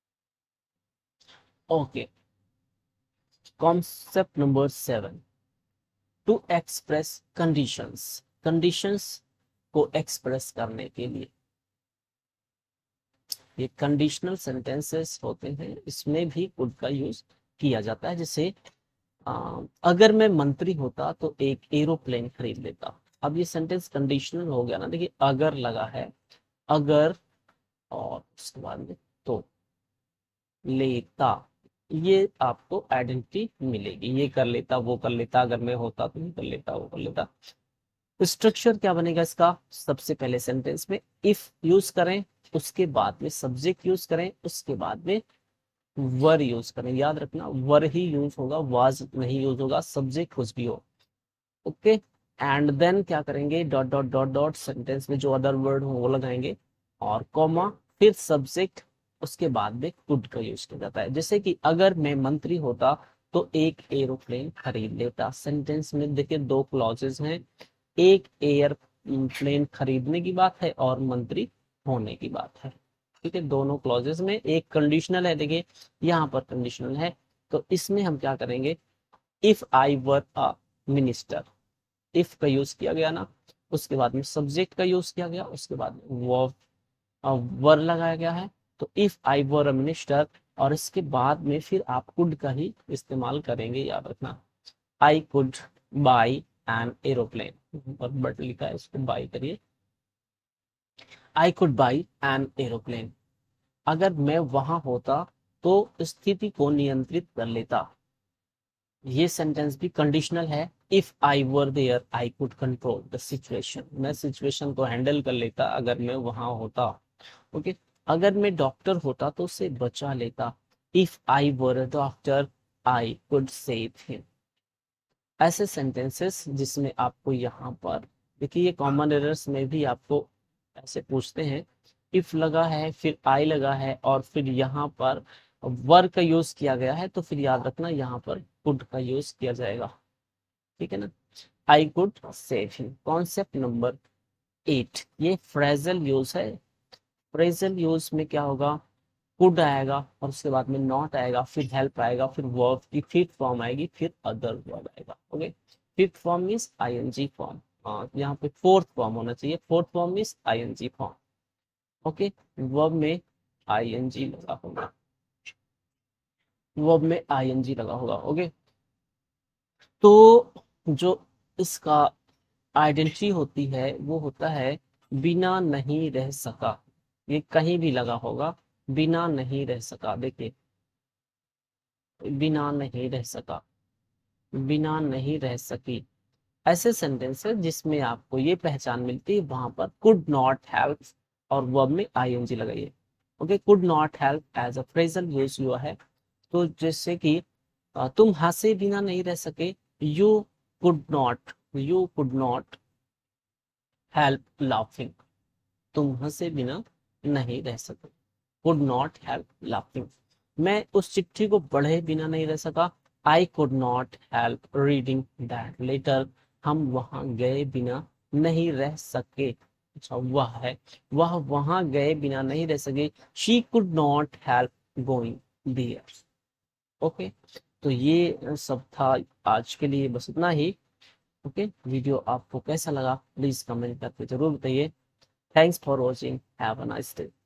Okay, concept number 7, to express conditions, conditions को एक्सप्रेस करने के लिए ये कंडीशनल सेंटेंसेस होते हैं, इसमें भी कुड का यूज किया जाता है। जैसे अगर मैं मंत्री होता तो एक एरोप्लेन खरीद लेता। अब ये सेंटेंस कंडीशनल हो गया ना, देखिए अगर लगा है, अगर और उसके बाद में तो लेता, ये आपको आइडेंटिटी मिलेगी, ये कर लेता वो कर लेता, अगर मैं होता तो ये कर लेता वो कर लेता। स्ट्रक्चर क्या बनेगा इसका, सबसे पहले सेंटेंस में इफ यूज करें, उसके बाद में सब्जेक्ट यूज करें, उसके बाद में वर यूज करें। याद रखना वर ही यूज होगा, वाज नहीं यूज होगा, सब्जेक्ट कुछ भी हो। ओके, एंड देन क्या करेंगे, dot dot dot dot, sentence में जो अदर वर्ड हो वो लगाएंगे और कॉमा, फिर सब्जेक्ट, उसके बाद में कुड का यूज किया जाता है। जैसे कि अगर मैं मंत्री होता तो एक एरोप्लेन खरीद लेता। सेंटेंस में देखिए दो क्लॉजेस हैं, एक एयरप्लेन खरीदने की बात है और मंत्री होने की बात है। ठीक है, दोनों क्लॉजेस में एक कंडीशनल है, देखिए यहाँ पर कंडीशनल है, तो इसमें हम क्या करेंगे, if I were a minister, if का यूज किया गया ना, उसके बाद में सब्जेक्ट का यूज किया गया, उसके बाद वर्ब वर लगाया गया है, तो if I were a minister, और इसके बाद में फिर आप कुड का ही इस्तेमाल करेंगे, याद रखना। I could buy an aeroplane, और बट लिखा है, इसको बाई करिए, I could buy an aeroplane. अगर मैं वहां होता तो स्थिति को नियंत्रित कर लेता। ये सेंटेंस भी कंडीशनल है, if I were there I could control the situation, मैं सिचुएशन को हैंडल कर लेता अगर मैं वहां होता। ओके, अगर मैं डॉक्टर होता तो उसे बचा लेता, if I were a doctor I could save him. ऐसे सेंटेंसेस जिसमें आपको यहाँ पर देखिए, ये कॉमन एरर्स में भी आपको ऐसे पूछते हैं, इफ लगा है फिर आई लगा है और फिर यहाँ पर वर का यूज किया गया है, तो फिर याद रखना यहाँ पर कुड का यूज किया जाएगा। ठीक है ना, I could save him. Concept number 8, ये फ्रेजल यूज है। फ्रेजल यूज में क्या होगा, कुड आएगा और उसके बाद में नॉट आएगा, फिर हेल्प आएगा, फिर वर्ब की फिफ्थ फॉर्म आएगी, फिर अदर वर्ब आएगा। Okay, fifth form means ING form, यहाँ पे फोर्थ फॉर्म होना चाहिए, fourth form means ING form. Okay, verb में आईएनजी लगा होगा, वर्ब में आईएनजी लगा होगा। ओके, तो जो इसका आइडेंटिटी होती है वो होता है बिना नहीं रह सका, ये कहीं भी लगा होगा, बिना नहीं रह सका। देखिए बिना नहीं रह सका, बिना नहीं रह सकी, ऐसे सेंटेंस है जिसमें आपको ये पहचान मिलती है, वहां पर कुड नॉट हेल्प और वर्ब में आईएनजी लगाइए। Okay, could not help as a phrasal use हुआ है, तो जैसे कि तुम हंसे बिना नहीं रह सके, you could not help laughing, तुम हंसे बिना नहीं रह सके, कुड नॉट हेल्प लाफिंग। मैं उस चिट्ठी को पढ़े बिना नहीं रह सका, I could not help reading that letter, हम वहां गए बिना नहीं रह सके। अच्छा, वह है, वह वहां गए बिना नहीं रह सके, she could not help going there. Okay, तो ये सब था आज के लिए, बस इतना ही। ओके, वीडियो आपको कैसा लगा प्लीज कमेंट करके जरूर बताइए। Thanks for watching, have a nice day.